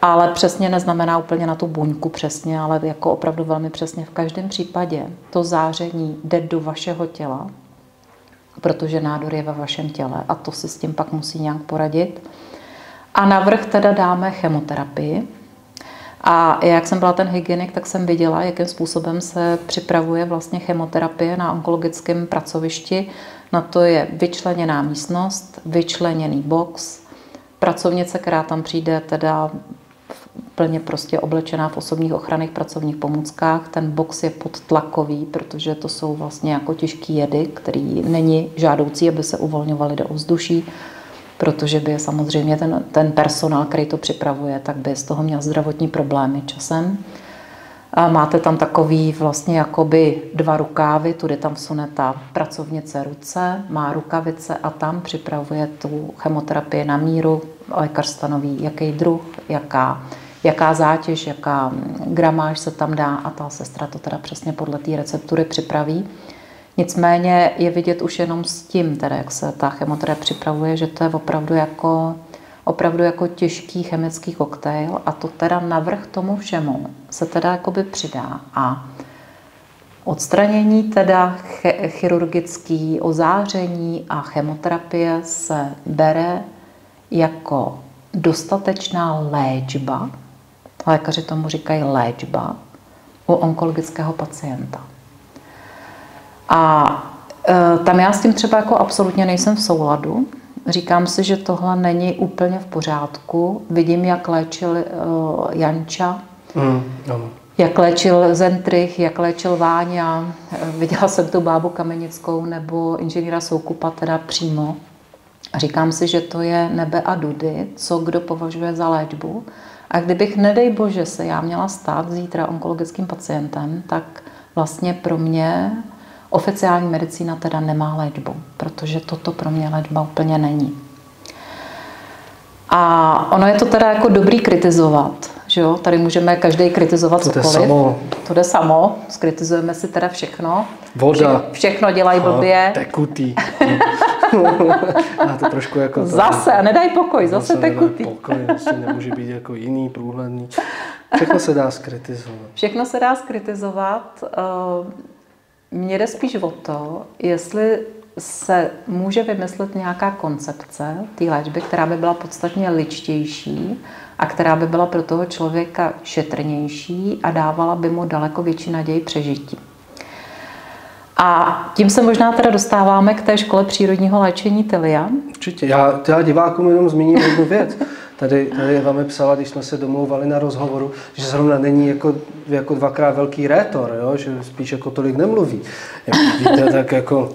ale přesně neznamená úplně na tu buňku přesně, ale jako opravdu velmi přesně. V každém případě to záření jde do vašeho těla, protože nádor je ve vašem těle a to si s tím pak musí nějak poradit. A navrch teda dáme chemoterapii. A jak jsem byla ten hygienik, tak jsem viděla, jakým způsobem se připravuje vlastně chemoterapie na onkologickém pracovišti. Na to je vyčleněná místnost, vyčleněný box, pracovnice, která tam přijde teda plně prostě oblečená v osobních ochranných pracovních pomůckách. Ten box je podtlakový, protože to jsou vlastně jako těžký jedy, který není žádoucí, aby se uvolňovaly do ovzduší, protože by samozřejmě ten, ten personál, který to připravuje, tak by z toho měl zdravotní problémy časem. A máte tam takový vlastně jakoby dva rukávy, tudy tam vsune ta pracovnice ruce, má rukavice a tam připravuje tu chemoterapii na míru. Lékař stanoví, jaký druh, jaká, jaká zátěž, jaká gramáž se tam dá a ta sestra to teda přesně podle té receptury připraví. Nicméně je vidět už jenom s tím, teda, jak se ta chemoterapie připravuje, že to je opravdu jako, opravdu jako těžký chemický koktejl a to teda navrch tomu všemu se teda jakoby přidá. A odstranění teda chirurgický, ozáření a chemoterapie se bere jako dostatečná léčba, lékaři tomu říkají léčba, u onkologického pacienta. A e, tam já s tím třeba jako absolutně nejsem v souladu. Říkám si, že tohle není úplně v pořádku. Vidím, jak léčil e, Janča, mm, no. jak léčil Zentrich, jak léčil Váňa. E, viděla jsem tu bábu Kamenickou nebo inženýra Soukupa teda přímo. Říkám si, že to je nebe a dudy, co kdo považuje za léčbu. A kdybych, nedej bože, se já měla stát zítra onkologickým pacientem, tak vlastně pro mě oficiální medicína teda nemá léčbu, protože toto pro mě léčba úplně není. A ono je to teda jako dobrý kritizovat, že jo? Tady můžeme každý kritizovat to cokoliv. To jde samo. To jde samo, skritizujeme si teda všechno. Voda. Vše, všechno dělají blbě. Tekutý. A to trošku jako... Zase, tady, nedaj pokoj, zase, zase tekutý. Pokoj, vlastně nemůže být jako jiný, průhledný. Všechno se dá skritizovat. Všechno se dá skritizovat. Mně jde spíš o to, jestli se může vymyslet nějaká koncepce té léčby, která by byla podstatně ličtější a která by byla pro toho člověka šetrnější a dávala by mu daleko větší naději přežití. A tím se možná teda dostáváme k té škole přírodního léčení Tilia. Určitě. Já, já divákům jenom zmíním jednu věc. Tady, tady Eva mi psala, když jsme se domlouvali na rozhovoru, že zrovna není jako, jako dvakrát velký rétor, jo? Že spíš jako tolik nemluví. Jak víte, tak jako...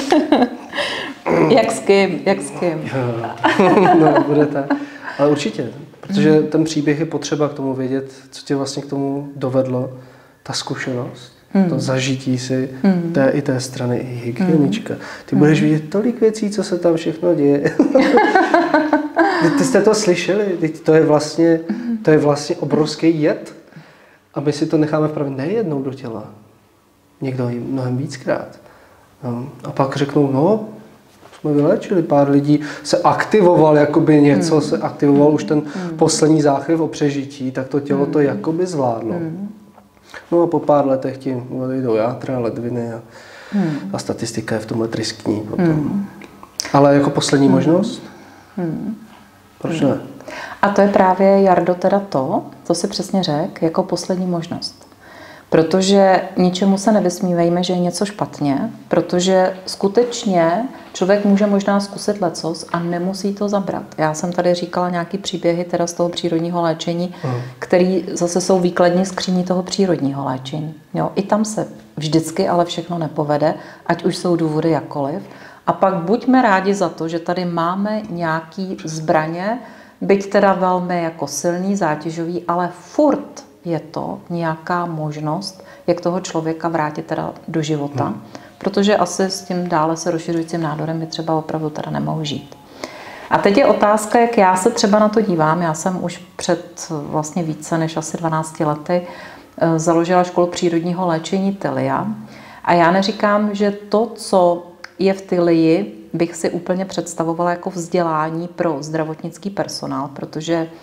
Jak s kým, jak s kým. No, bude tak. Ale určitě, protože ten příběh je potřeba k tomu vědět, co tě vlastně k tomu dovedlo, ta zkušenost. Hmm. To zažití si hmm. té i té strany, i hygienička. Ty hmm. budeš vidět tolik věcí, co se tam všechno děje. Ty jste to slyšeli? To je vlastně, to je vlastně obrovský jed. A my si to necháme vpravit nejednou do těla. Někdo i mnohem víckrát. No. A pak řeknou, no, jsme vyléčili, pár lidí se aktivoval, jakoby něco hmm. se aktivoval, už ten hmm. poslední záchvěv o přežití, tak to tělo to jakoby zvládlo. Hmm. No a po pár letech ti odejdou játra, ledviny a, hmm. a statistika je v tomhle tristní potom. Hmm. Ale jako poslední hmm. možnost? Hmm. Proč hmm. ne? A to je právě, Jardo, teda to, co si přesně řekl, jako poslední možnost. Protože ničemu se nevysmívejme, že je něco špatně, protože skutečně člověk může možná zkusit lecos a nemusí to zabrat. Já jsem tady říkala nějaký příběhy teda z toho přírodního léčení, mm. který zase jsou výkladní skříní toho přírodního léčení. Jo, i tam se vždycky ale všechno nepovede, ať už jsou důvody jakkoliv. A pak buďme rádi za to, že tady máme nějaký zbraně, byť teda velmi jako silný, zátěžový, ale furt je to nějaká možnost, jak toho člověka vrátit teda do života, hmm. protože asi s tím dále se rozšiřujícím nádorem by třeba opravdu teda nemohl žít. A teď je otázka, jak já se třeba na to dívám. Já jsem už před vlastně více než asi dvanácti lety založila školu přírodního léčení Tilia a já neříkám, že to, co je v Tilii, bych si úplně představovala jako vzdělání pro zdravotnický personál, protože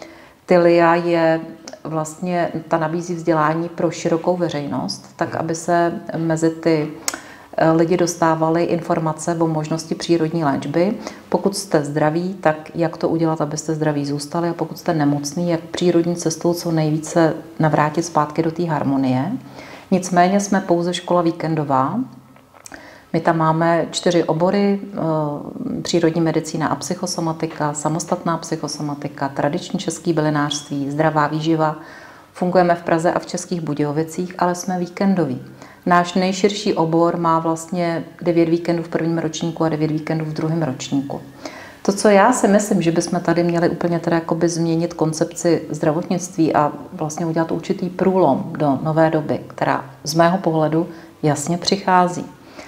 Tylia je vlastně, ta nabízí vzdělání pro širokou veřejnost, tak aby se mezi ty lidi dostávali informace o možnosti přírodní léčby. Pokud jste zdraví, tak jak to udělat, abyste zdraví zůstali, a pokud jste nemocný, jak přírodní cestou co nejvíce navrátit zpátky do té harmonie. Nicméně jsme pouze škola víkendová. My tam máme čtyři obory, přírodní medicína a psychosomatika, samostatná psychosomatika, tradiční český bylinářství, zdravá výživa. Fungujeme v Praze a v Českých Budějovicích, ale jsme víkendoví. Náš nejširší obor má vlastně devět víkendů v prvním ročníku a devět víkendů v druhém ročníku. To, co já si myslím, že bychom tady měli úplně teda jakoby změnit koncepci zdravotnictví a vlastně udělat určitý průlom do nové doby, která z mého pohledu jasně přichází,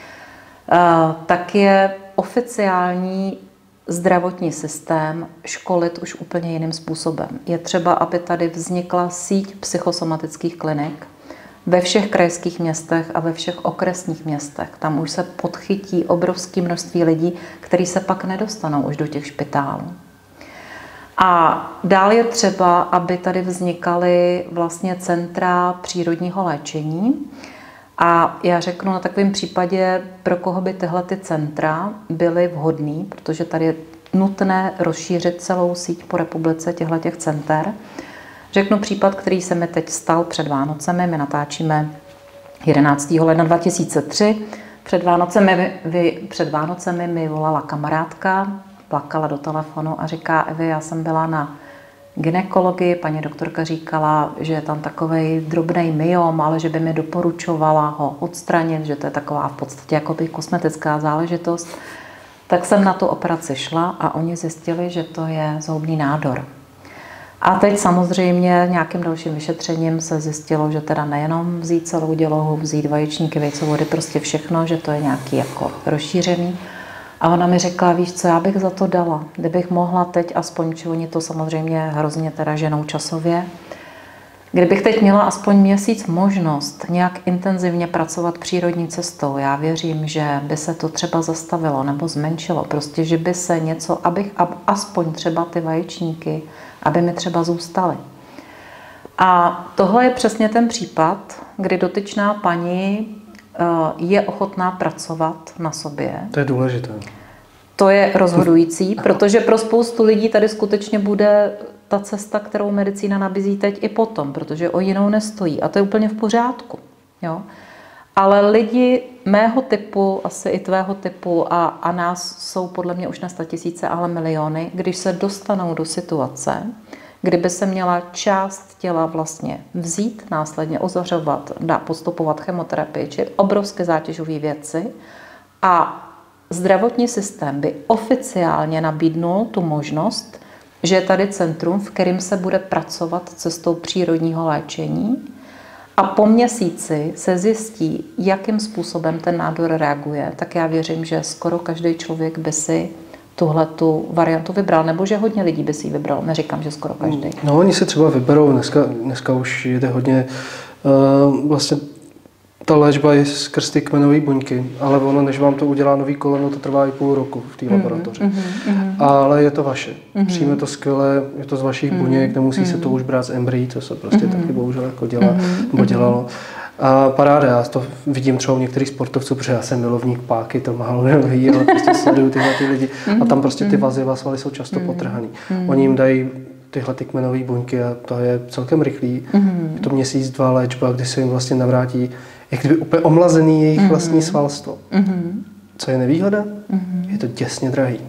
tak je oficiální zdravotní systém školit už úplně jiným způsobem. Je třeba, aby tady vznikla síť psychosomatických klinik ve všech krajských městech a ve všech okresních městech. Tam už se podchytí obrovské množství lidí, kteří se pak nedostanou už do těch špitálů. A dál je třeba, aby tady vznikaly vlastně centra přírodního léčení. A já řeknu na takovém případě, pro koho by tyhle ty centra byly vhodný, protože tady je nutné rozšířit celou síť po republice těchto center. Řeknu případ, který se mi teď stal před Vánocemi. My natáčíme jedenáctého ledna dva tisíce tři. Před Vánocemi, vy, před Vánocemi mi volala kamarádka, plakala do telefonu a říká: Evi, já jsem byla na gynekologii, paní doktorka říkala, že je tam takovej drobnej myom, ale že by mi doporučovala ho odstranit, že to je taková v podstatě jakoby kosmetická záležitost. Tak jsem na tu operaci šla a oni zjistili, že to je zhoubný nádor. A teď samozřejmě nějakým dalším vyšetřením se zjistilo, že teda nejenom vzít celou dělohu, vzít vaječníky, vejcovody, prostě všechno, že to je nějaký jako rozšířený. A ona mi řekla: víš co, já bych za to dala, kdybych mohla teď aspoň, či oni to samozřejmě hrozně teda ženou časově, kdybych teď měla aspoň měsíc možnost nějak intenzivně pracovat přírodní cestou, já věřím, že by se to třeba zastavilo nebo zmenšilo, prostě, že by se něco, abych aspoň třeba ty vaječníky, aby mi třeba zůstaly. A tohle je přesně ten případ, kdy dotyčná paní je ochotná pracovat na sobě. To je důležité. To je rozhodující, protože pro spoustu lidí tady skutečně bude ta cesta, kterou medicína nabízí teď i potom, protože o jinou nestojí. A to je úplně v pořádku. Jo? Ale lidi mého typu, asi i tvého typu, a, a nás jsou podle mě už ne statisíce, ale miliony, když se dostanou do situace, kdyby se měla část těla vlastně vzít, následně ozařovat, dá postupovat chemoterapii, či obrovské zátěžové věci, a zdravotní systém by oficiálně nabídnul tu možnost, že je tady centrum, v kterém se bude pracovat cestou přírodního léčení, a po měsíci se zjistí, jakým způsobem ten nádor reaguje, tak já věřím, že skoro každý člověk by si tuhle tu variantu vybral, nebo že hodně lidí by si ji vybral. Neříkám, že skoro každý. No, oni si třeba vyberou, dneska, dneska už jde hodně, uh, vlastně ta léčba je skrz ty kmenové buňky, ale ono, než vám to udělá nový koleno, to trvá i půl roku v té mm-hmm, laboratoři. Mm-hmm. Ale je to vaše. Mm-hmm. Přijme to skvěle, je to z vašich mm-hmm. buněk, nemusí mm-hmm. se to už brát z embryí, to se prostě mm-hmm. taky bohužel jako dělá, mm-hmm. nebo dělalo. A paráda, já to vidím třeba u některých sportovců, protože já jsem milovník páky, to málo neví, ale prostě sleduju tyhle ty lidi a tam prostě ty vazy a svaly jsou často potrhaný. Oni jim dají tyhle ty kmenové buňky a to je celkem rychlý. Je to měsíc, dva léčba, kdy se jim vlastně navrátí jak kdyby úplně omlazený jejich vlastní svalstvo. Co je nevýhoda? Je to děsně drahý.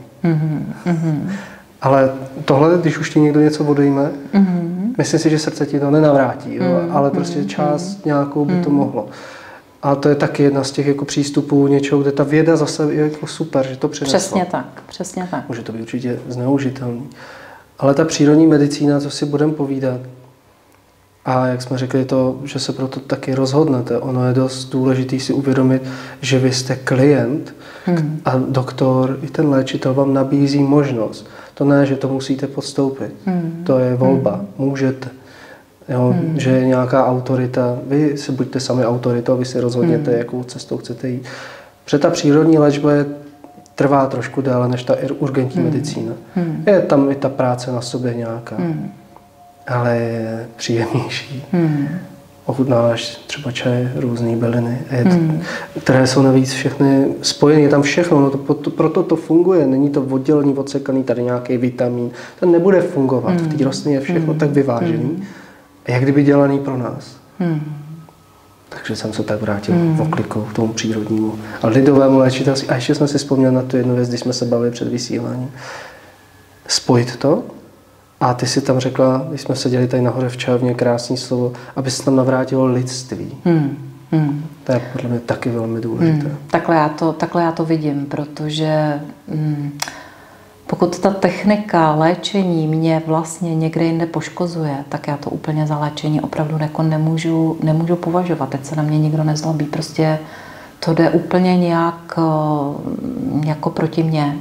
Ale tohle, když už ti někdo něco odejme, myslím si, že srdce ti to nenavrátí, jo? Ale prostě část nějakou by to mohlo. A to je taky jedna z těch jako přístupů něčeho, kde ta věda zase je jako super, že to přinesla. Přesně tak, přesně tak. Může to být určitě zneužitelný. Ale ta přírodní medicína, co si budeme povídat, a jak jsme řekli, to, že se proto taky rozhodnete, ono je dost důležité si uvědomit, že vy jste klient hmm. a doktor i ten léčitel vám nabízí možnost. To ne, že to musíte podstoupit. Hmm. To je volba. Hmm. Můžete. Jo, hmm. Že je nějaká autorita. Vy si buďte sami autoritou, vy si rozhodněte, hmm. jakou cestou chcete jít. Protože ta přírodní léčba je, trvá trošku déle než ta urgentní hmm. medicína. Hmm. Je tam i ta práce na sobě nějaká. Hmm. ale je příjemnější. Hmm. Ochutnáváš třeba čaje, různé byliny, hmm. které jsou navíc všechny spojené, je tam všechno, no to, proto to funguje, není to oddělení, odsekaný, tady nějaký vitamin, to nebude fungovat, hmm. v té rostlině je všechno hmm. tak vyvážený, hmm. jak kdyby dělaný pro nás. Hmm. Takže jsem se tak vrátil hmm. oklikou k tomu přírodnímu a lidovému léčitelství. A ještě jsme si vzpomněli na tu jednu věc, když jsme se bavili před vysíláním. Spojit to. A ty si tam řekla, když jsme seděli tady nahoře v čajovně, krásné slovo, aby se tam navrátilo lidství. Hmm. Hmm. To je podle mě taky velmi důležité. Hmm. Takhle, já to, takhle já to vidím, protože hmm, pokud ta technika léčení mě vlastně někde jinde poškozuje, tak já to úplně za léčení opravdu jako nemůžu, nemůžu považovat. Teď se na mě nikdo nezlobí. Prostě to jde úplně nějak jako proti mně.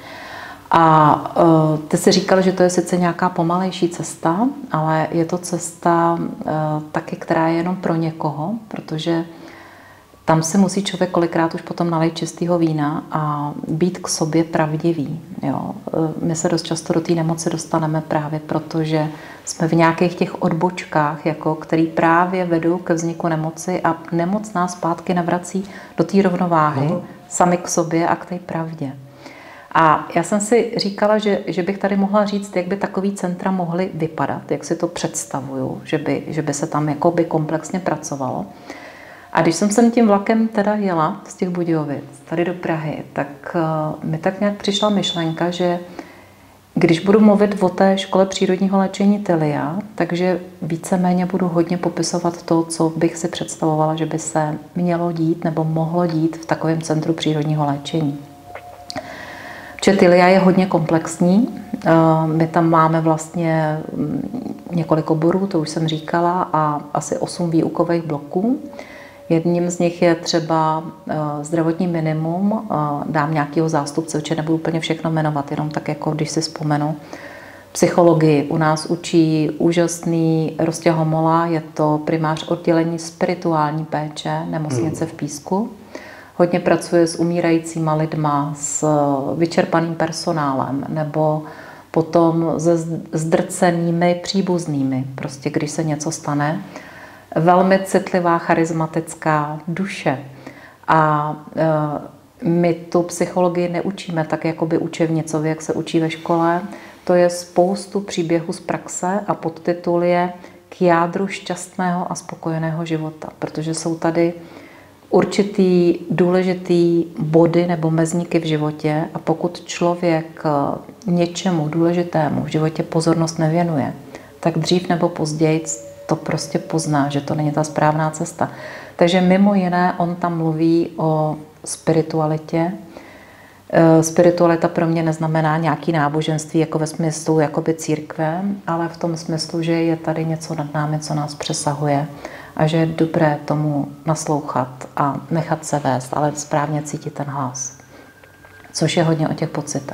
A uh, ty jsi říkal, že to je sice nějaká pomalejší cesta, ale je to cesta uh, taky, která je jenom pro někoho, protože tam se musí člověk kolikrát už potom nalejt čistého vína a být k sobě pravdivý. Jo. My se dost často do té nemoci dostaneme právě proto, že jsme v nějakých těch odbočkách, jako, který právě vedou ke vzniku nemoci a nemoc nás zpátky navrací do té rovnováhy, no. sami k sobě a k té pravdě. A já jsem si říkala, že, že bych tady mohla říct, jak by takový centra mohly vypadat, jak si to představuju, že by, že by se tam jakoby komplexně pracovalo. A když jsem sem tím vlakem teda jela z těch Budějovic tady do Prahy, tak uh, mi tak nějak přišla myšlenka, že když budu mluvit o té škole přírodního léčení Tilia, takže víceméně budu hodně popisovat to, co bych si představovala, že by se mělo dít nebo mohlo dít v takovém centru přírodního léčení. Protože Tilia je hodně komplexní. My tam máme vlastně několik oborů, to už jsem říkala, a asi osm výukových bloků. Jedním z nich je třeba zdravotní minimum. Dám nějakého zástupce, určitě nebudu úplně všechno jmenovat, jenom tak jako když si vzpomenu. Psychologii u nás učí úžasný Rostě Homola, je to primář oddělení spirituální péče, nemocnice v Písku. Hodně pracuje s umírajícíma lidma, s vyčerpaným personálem nebo potom se zdrcenými příbuznými, prostě když se něco stane. Velmi citlivá, charismatická duše. A e, my tu psychologii neučíme tak jakoby učebnicově, jak se učí ve škole. To je spoustu příběhů z praxe a podtitul je K jádru šťastného a spokojeného života, protože jsou tady určitý důležitý body nebo mezníky v životě a pokud člověk něčemu důležitému v životě pozornost nevěnuje, tak dřív nebo později to prostě pozná, že to není ta správná cesta. Takže mimo jiné on tam mluví o spiritualitě. Spiritualita pro mě neznamená nějaký náboženství jako ve smyslu jakoby církve, ale v tom smyslu, že je tady něco nad námi, co nás přesahuje a že je dobré tomu naslouchat a nechat se vést, ale správně cítit ten hlas. Což je hodně o těch pocitech.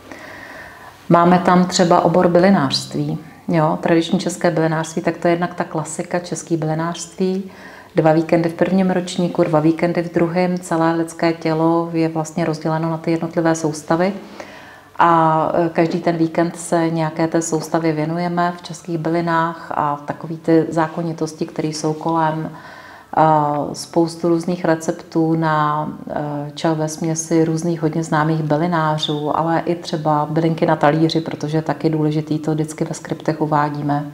Máme tam třeba obor bylinářství. Jo, tradiční české bylinářství, tak to je jednak ta klasika český bylinářství. Dva víkendy v prvním ročníku, dva víkendy v druhém. Celé lidské tělo je vlastně rozděleno na ty jednotlivé soustavy. A každý ten víkend se nějaké té soustavě věnujeme v českých bylinách a takové ty zákonitosti, které jsou kolem, spoustu různých receptů na čajové směsi různých hodně známých bylinářů, ale i třeba bylinky na talíři, protože je taky důležitý, to vždycky ve skriptech uvádíme.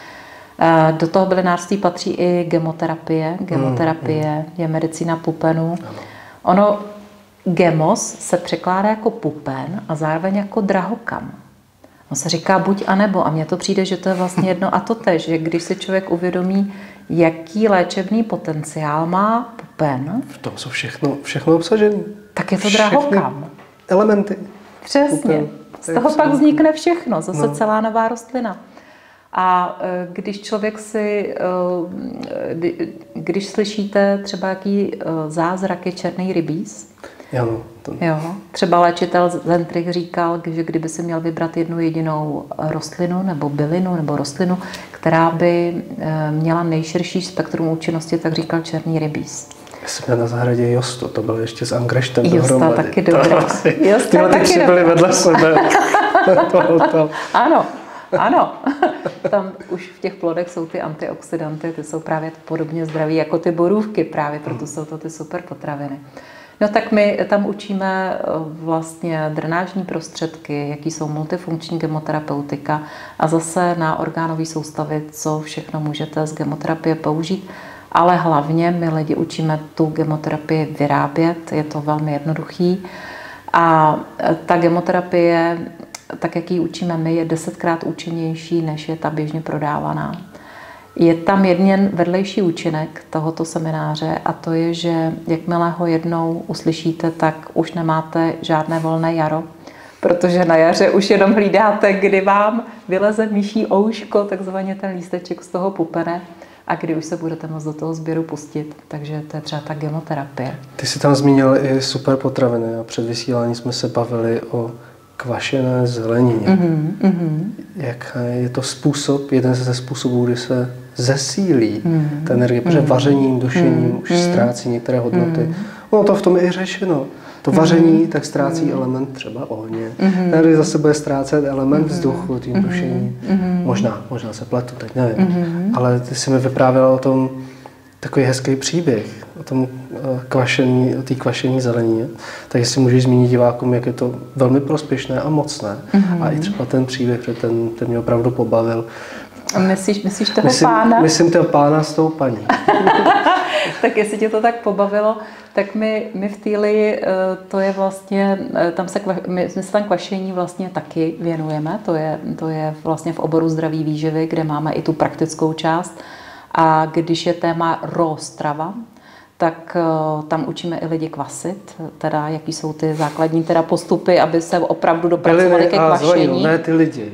Do toho bylinářství patří i gemoterapie. Gemoterapie je medicína pupenu. Ono gemos se překládá jako pupen a zároveň jako drahokam. On se říká buď a nebo a mně to přijde, že to je vlastně jedno a to tež, že když si člověk uvědomí, jaký léčebný potenciál má pupen. V tom jsou všechno, všechno obsažené. Tak je to drahokam. Elementy. Přesně. Pupen. Z toho pak vznikne všechno, zase no. celá nová rostlina. A když člověk si, když slyšíte třeba jaký zázrak je černý rybíz, jo, to... jo, třeba léčitel Zentrich říkal, že kdyby si měl vybrat jednu jedinou rostlinu nebo bylinu nebo rostlinu, která by měla nejširší spektrum účinnosti, tak říkal černý rybíz. Já jsem měl na zahradě Jostu, to byl ještě s Angreštem Josta dohromady. taky dobré. Josta taky dobré. Tyhle tři byly vedle sebe. to, to. Ano. ano. Tam už v těch plodech jsou ty antioxidanty, ty jsou právě podobně zdraví jako ty borůvky, právě proto jsou to ty super potraviny. No tak my tam učíme vlastně drenážní prostředky, jaký jsou multifunkční gemoterapeutika a zase na orgánové soustavy, co všechno můžete z gemoterapie použít. Ale hlavně my lidi učíme tu gemoterapii vyrábět, je to velmi jednoduchý. A ta gemoterapie, tak jak ji učíme my, je desetkrát účinnější, než je ta běžně prodávaná. Je tam jeden vedlejší účinek tohoto semináře a to je, že jakmile ho jednou uslyšíte, tak už nemáte žádné volné jaro, protože na jaře už jenom hlídáte, kdy vám vyleze myší ouško, takzvaně ten lísteček z toho pupene, a kdy už se budete moct do toho sběru pustit. Takže to je třeba ta gemoterapie. Ty jsi tam zmínil i super potraviny a před vysíláním jsme se bavili o kvašené zelenině. Mm-hmm, mm-hmm. Jak je to způsob, jeden ze způsobů, kdy se zesílí mm-hmm. ta energie, protože mm-hmm. vařením, dušením mm-hmm. už ztrácí některé hodnoty. Mm-hmm. Ono to v tom je i řešeno. To vaření mm-hmm. tak ztrácí mm-hmm. element třeba ohně. Mm-hmm. Tady zase bude ztrácet element mm-hmm. vzduchu tím dušením. Mm-hmm. Možná, možná se pletu, teď nevím. Mm-hmm. Ale ty jsi mi vyprávěla o tom takový hezký příběh, o tom kvašení, o té kvašení zelenině. Tak jestli můžeš zmínit divákům, jak je to velmi prospěšné a mocné. Mm-hmm. A i třeba ten příběh, protože ten, ten mě opravdu pobavil. Myslíš, myslíš toho myslím, pána? Myslím toho pána s tou paní. Tak jestli tě to tak pobavilo, tak my, my v Týli, to je vlastně, tam se, my, my se tam kvašení vlastně taky věnujeme, to je, to je vlastně v oboru zdraví výživy, kde máme i tu praktickou část. A když je téma raw strava, tak tam učíme i lidi kvasit, teda jaký jsou ty základní teda postupy, aby se opravdu dopracovali ke kvašení. Zvoním, ne ty lidi.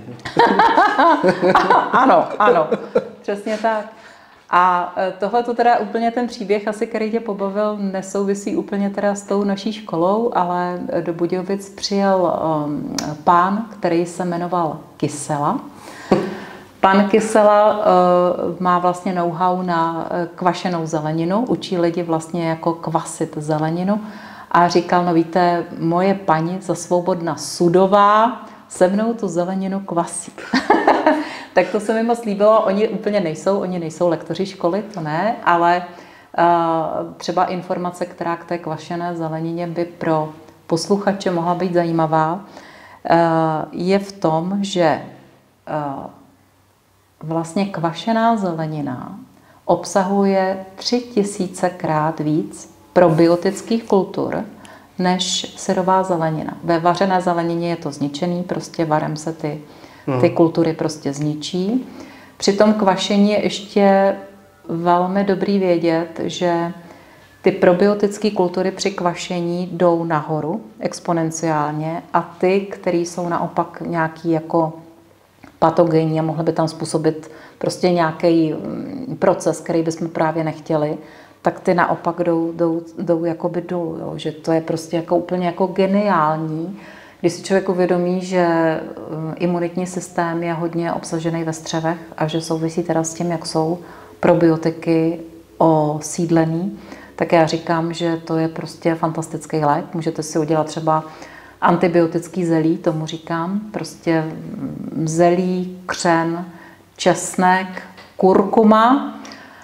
Ano, ano, přesně tak. A tohle to teda úplně ten příběh, asi který tě pobavil, nesouvisí úplně teda s tou naší školou, ale do Budějovic přijel um, pán, který se jmenoval Kysela. Pan Kysela uh, má vlastně know-how na kvašenou zeleninu, učí lidi vlastně jako kvasit zeleninu a říkal, no víte, moje paní za Svobodna Sudová se mnou tu zeleninu kvasí. Tak to se mi moc líbilo, oni úplně nejsou, oni nejsou lektoři školy, to ne, ale uh, třeba informace, která k té kvašené zelenině by pro posluchače mohla být zajímavá, uh, je v tom, že uh, vlastně kvašená zelenina obsahuje tři tisícekrát víc probiotických kultur než syrová zelenina. Ve vařené zelenině je to zničený, prostě varem se ty, ty kultury prostě zničí. Při tom kvašení je ještě velmi dobrý vědět, že ty probiotické kultury při kvašení jdou nahoru exponenciálně a ty, které jsou naopak nějaký jako patogenní a mohly by tam způsobit prostě nějaký proces, který bychom právě nechtěli, tak ty naopak jdou, jdou, jdou jakoby dolů, jo? Že to je prostě jako úplně jako geniální, když si člověk uvědomí, že imunitní systém je hodně obsažený ve střevech a že souvisí teda s tím, jak jsou probiotiky osídlený, tak já říkám, že to je prostě fantastický lék. Můžete si udělat třeba antibiotický zelí, tomu říkám, prostě zelí, křen, česnek, kurkuma,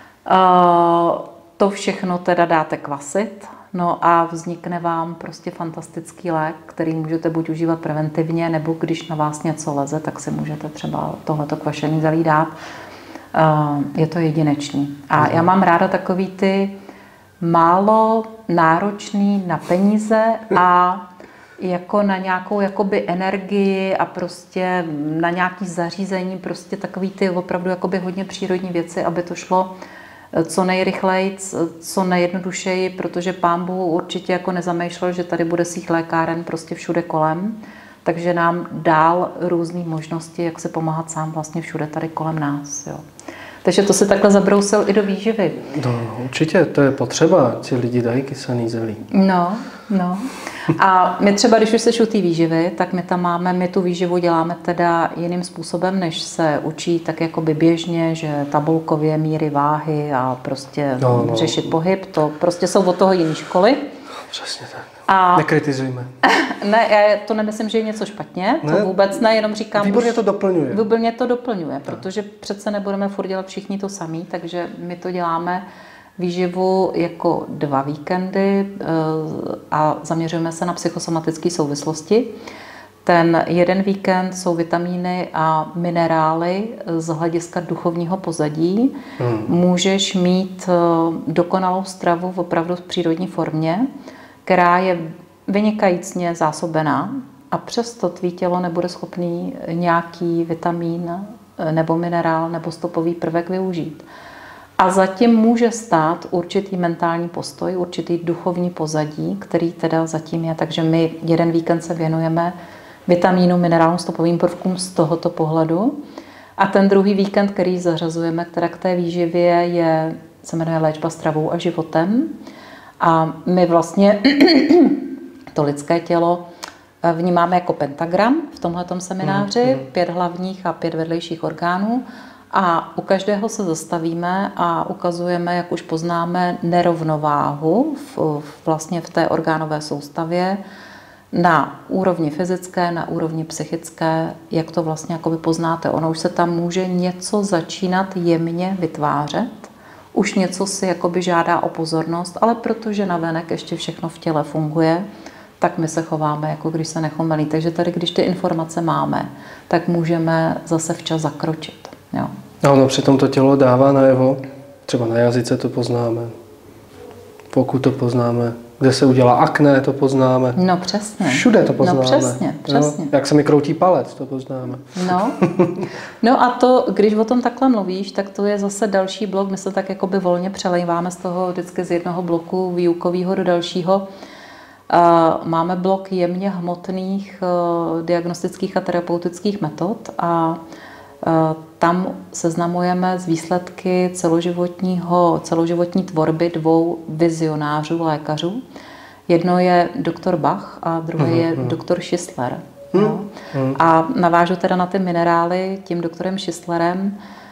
to všechno teda dáte kvasit, no a vznikne vám prostě fantastický lék, který můžete buď užívat preventivně, nebo když na vás něco leze, tak si můžete třeba tohleto kvašený zelí dát. Je to jedinečný. A já mám ráda takový ty málo náročný na peníze a jako na nějakou jakoby energii a prostě na nějaký zařízení, prostě takový ty opravdu jakoby hodně přírodní věci, aby to šlo co nejrychleji, co nejjednodušeji, protože pán Bůh určitě jako nezamýšlel, že tady bude síť lékáren prostě všude kolem, takže nám dál různé možnosti, jak se pomáhat sám vlastně všude tady kolem nás. Jo. Takže to se takhle zabrousil i do výživy. No, určitě, to je potřeba, ti lidi dají kysaný zelí. No, no. A my třeba, když už se u té výživy, tak my tam máme, my tu výživu děláme teda jiným způsobem, než se učí tak jakoby běžně, že tabulkově míry váhy a prostě no, no. řešit pohyb, to prostě jsou od toho jiné školy. Přesně tak. A nekritizujme. Ne, já to nemyslím, že je něco špatně, ne, to vůbec ne, jenom říkám... Výborně to doplňuje. Výborně to doplňuje, protože přece nebudeme furt dělat všichni to samý, takže my to děláme výživu jako dva víkendy a zaměřujeme se na psychosomatické souvislosti. Ten jeden víkend jsou vitamíny a minerály z hlediska duchovního pozadí. Hmm. Můžeš mít dokonalou stravu v opravdu v přírodní formě, která je vynikajícně zásobená a přesto tvý tělo nebude schopný nějaký vitamín nebo minerál nebo stopový prvek využít. A zatím může stát určitý mentální postoj, určitý duchovní pozadí, který teda zatím je. Takže my jeden víkend se věnujeme vitamínu, minerálům, stopovým prvkům z tohoto pohledu. A ten druhý víkend, který zařazujeme teda k té výživě, je, se jmenuje Léčba stravou a životem. A my vlastně to lidské tělo vnímáme jako pentagram v tomhletom semináři, mm, mm. pět hlavních a pět vedlejších orgánů. A u každého se zastavíme a ukazujeme, jak už poznáme, nerovnováhu v, v, vlastně v té orgánové soustavě na úrovni fyzické, na úrovni psychické, jak to vlastně jakoby poznáte. Ono už se tam může něco začínat jemně vytvářet, už něco si jakoby žádá o pozornost, ale protože navenek ještě všechno v těle funguje, tak my se chováme, jako když se nechomelí. Takže tady, když ty informace máme, tak můžeme zase včas zakročit. Jo. A ono přitom to tělo dává najevo, třeba na jazyce to poznáme, pokud to poznáme, kde se udělá akné, to poznáme. No přesně. Všude to poznáme. No přesně, přesně. Jo? Jak se mi kroutí palec, to poznáme. No. no a to, když o tom takhle mluvíš, tak to je zase další blok, my se tak jakoby volně přelejváme z toho vždycky z jednoho bloku výukového do dalšího. Máme blok jemně hmotných diagnostických a terapeutických metod a tam seznamujeme s výsledky celoživotního, celoživotní tvorby dvou vizionářů, lékařů. Jedno je doktor Bach a druhý mm, je mm. doktor Schistler. Mm, no. mm. A navážu teda na ty minerály tím doktorem Schistlerem.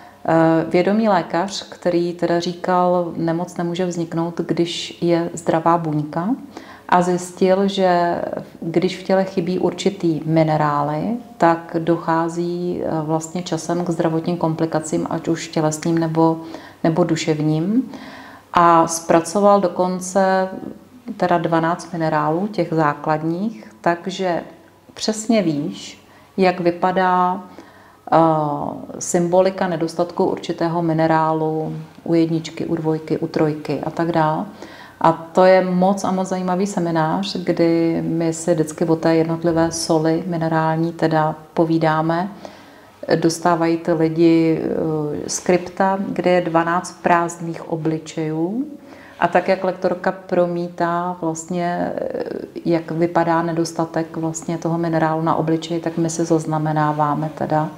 Vědomý lékař, který teda říkal, nemoc nemůže vzniknout, když je zdravá buňka. A zjistil, že když v těle chybí určitý minerály, tak dochází vlastně časem k zdravotním komplikacím, ať už tělesným nebo, nebo duševním. A zpracoval dokonce teda dvanáct minerálů, těch základních, takže přesně víš, jak vypadá uh, symbolika nedostatku určitého minerálu u jedničky, u dvojky, u trojky a tak dále. A to je moc a moc zajímavý seminář, kdy my si vždycky o té jednotlivé soli minerální teda povídáme. Dostávají ty lidi skripta, kde je dvanáct prázdných obličejů. A tak, jak lektorka promítá vlastně, jak vypadá nedostatek vlastně toho minerálu na obličeji, tak my si zaznamenáváme teda,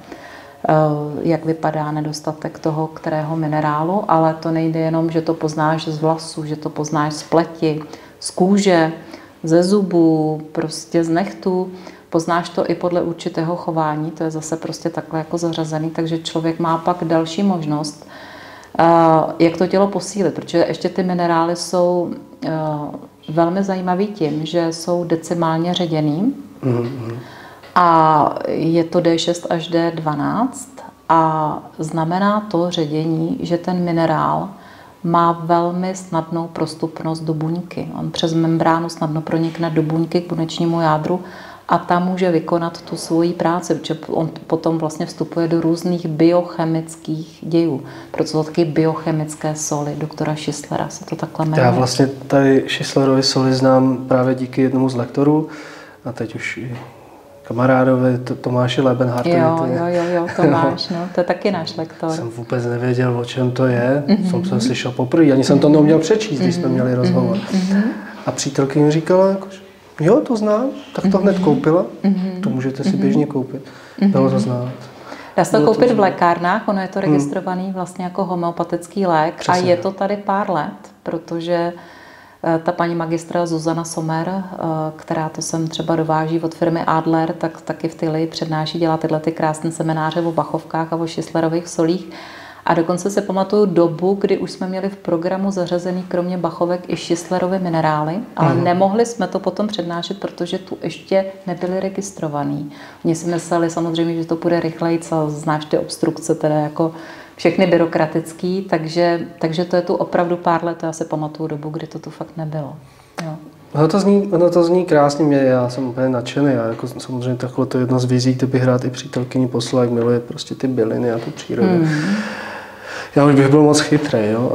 jak vypadá nedostatek toho, kterého minerálu, ale to nejde jenom, že to poznáš z vlasů, že to poznáš z pleti, z kůže, ze zubů, prostě z nechtů. Poznáš to i podle určitého chování, to je zase prostě takhle jako zařazený, takže člověk má pak další možnost, jak to tělo posílit, protože ještě ty minerály jsou velmi zajímavý tím, že jsou decimálně ředěný. Mm-hmm. A je to D šest až D dvanáct a znamená to ředění, že ten minerál má velmi snadnou prostupnost do buňky. On přes membránu snadno pronikne do buňky k buněčnímu jádru a tam může vykonat tu svoji práci, protože on potom vlastně vstupuje do různých biochemických dějů. Proto jsou taky biochemické soli doktora Schistlera, se to takhle jmenuje. Já vlastně tady Schistlerovi soli znám právě díky jednomu z lektorů a teď už i kamarádovi Tomáši Lebenhartovi. Jo, jo, jo, jo, Tomáš, no, to je taky náš lektor. Jsem vůbec nevěděl, o čem to je, mm-hmm. jsem se slyšel poprvé, ani jsem to neuměl přečíst, když mm-hmm. jsme měli rozhovor. Mm-hmm. A přítelkyně mi říkala, jakože, jo, to znám, tak to mm-hmm. hned koupila, mm-hmm. to můžete si mm-hmm. běžně koupit, bylo to znát. Dá se to koupit to v lékárnách, ono je to registrovaný mm. vlastně jako homeopatický lék. Přesně. A je to tady pár let, protože ta paní magistra Zuzana Sommer, která to sem třeba dováží od firmy Adler, tak taky v Tyli přednáší, dělá tyhle ty krásné semináře o bachovkách a o Schistlerových solích. A dokonce si pamatuju dobu, kdy už jsme měli v programu zařazený kromě Bachovek i Schistlerovy minerály, ale mm. nemohli jsme to potom přednášet, protože tu ještě nebyli registrovaný. Oni si mysleli samozřejmě, že to půjde rychleji, co znáš ty obstrukce, teda jako všechny byrokratický, takže, takže to je tu opravdu pár let, já si pamatuju dobu, kdy to tu fakt nebylo. Jo. Ono to zní, ono to zní krásně, mě, já jsem úplně nadšený, já jako samozřejmě takhle to je jedna z vizí, kde bych rád i přítelkyni poslal, jak miluje prostě ty byliny a tu přírodu. Mm. Já už bych byl moc chytrý, jo.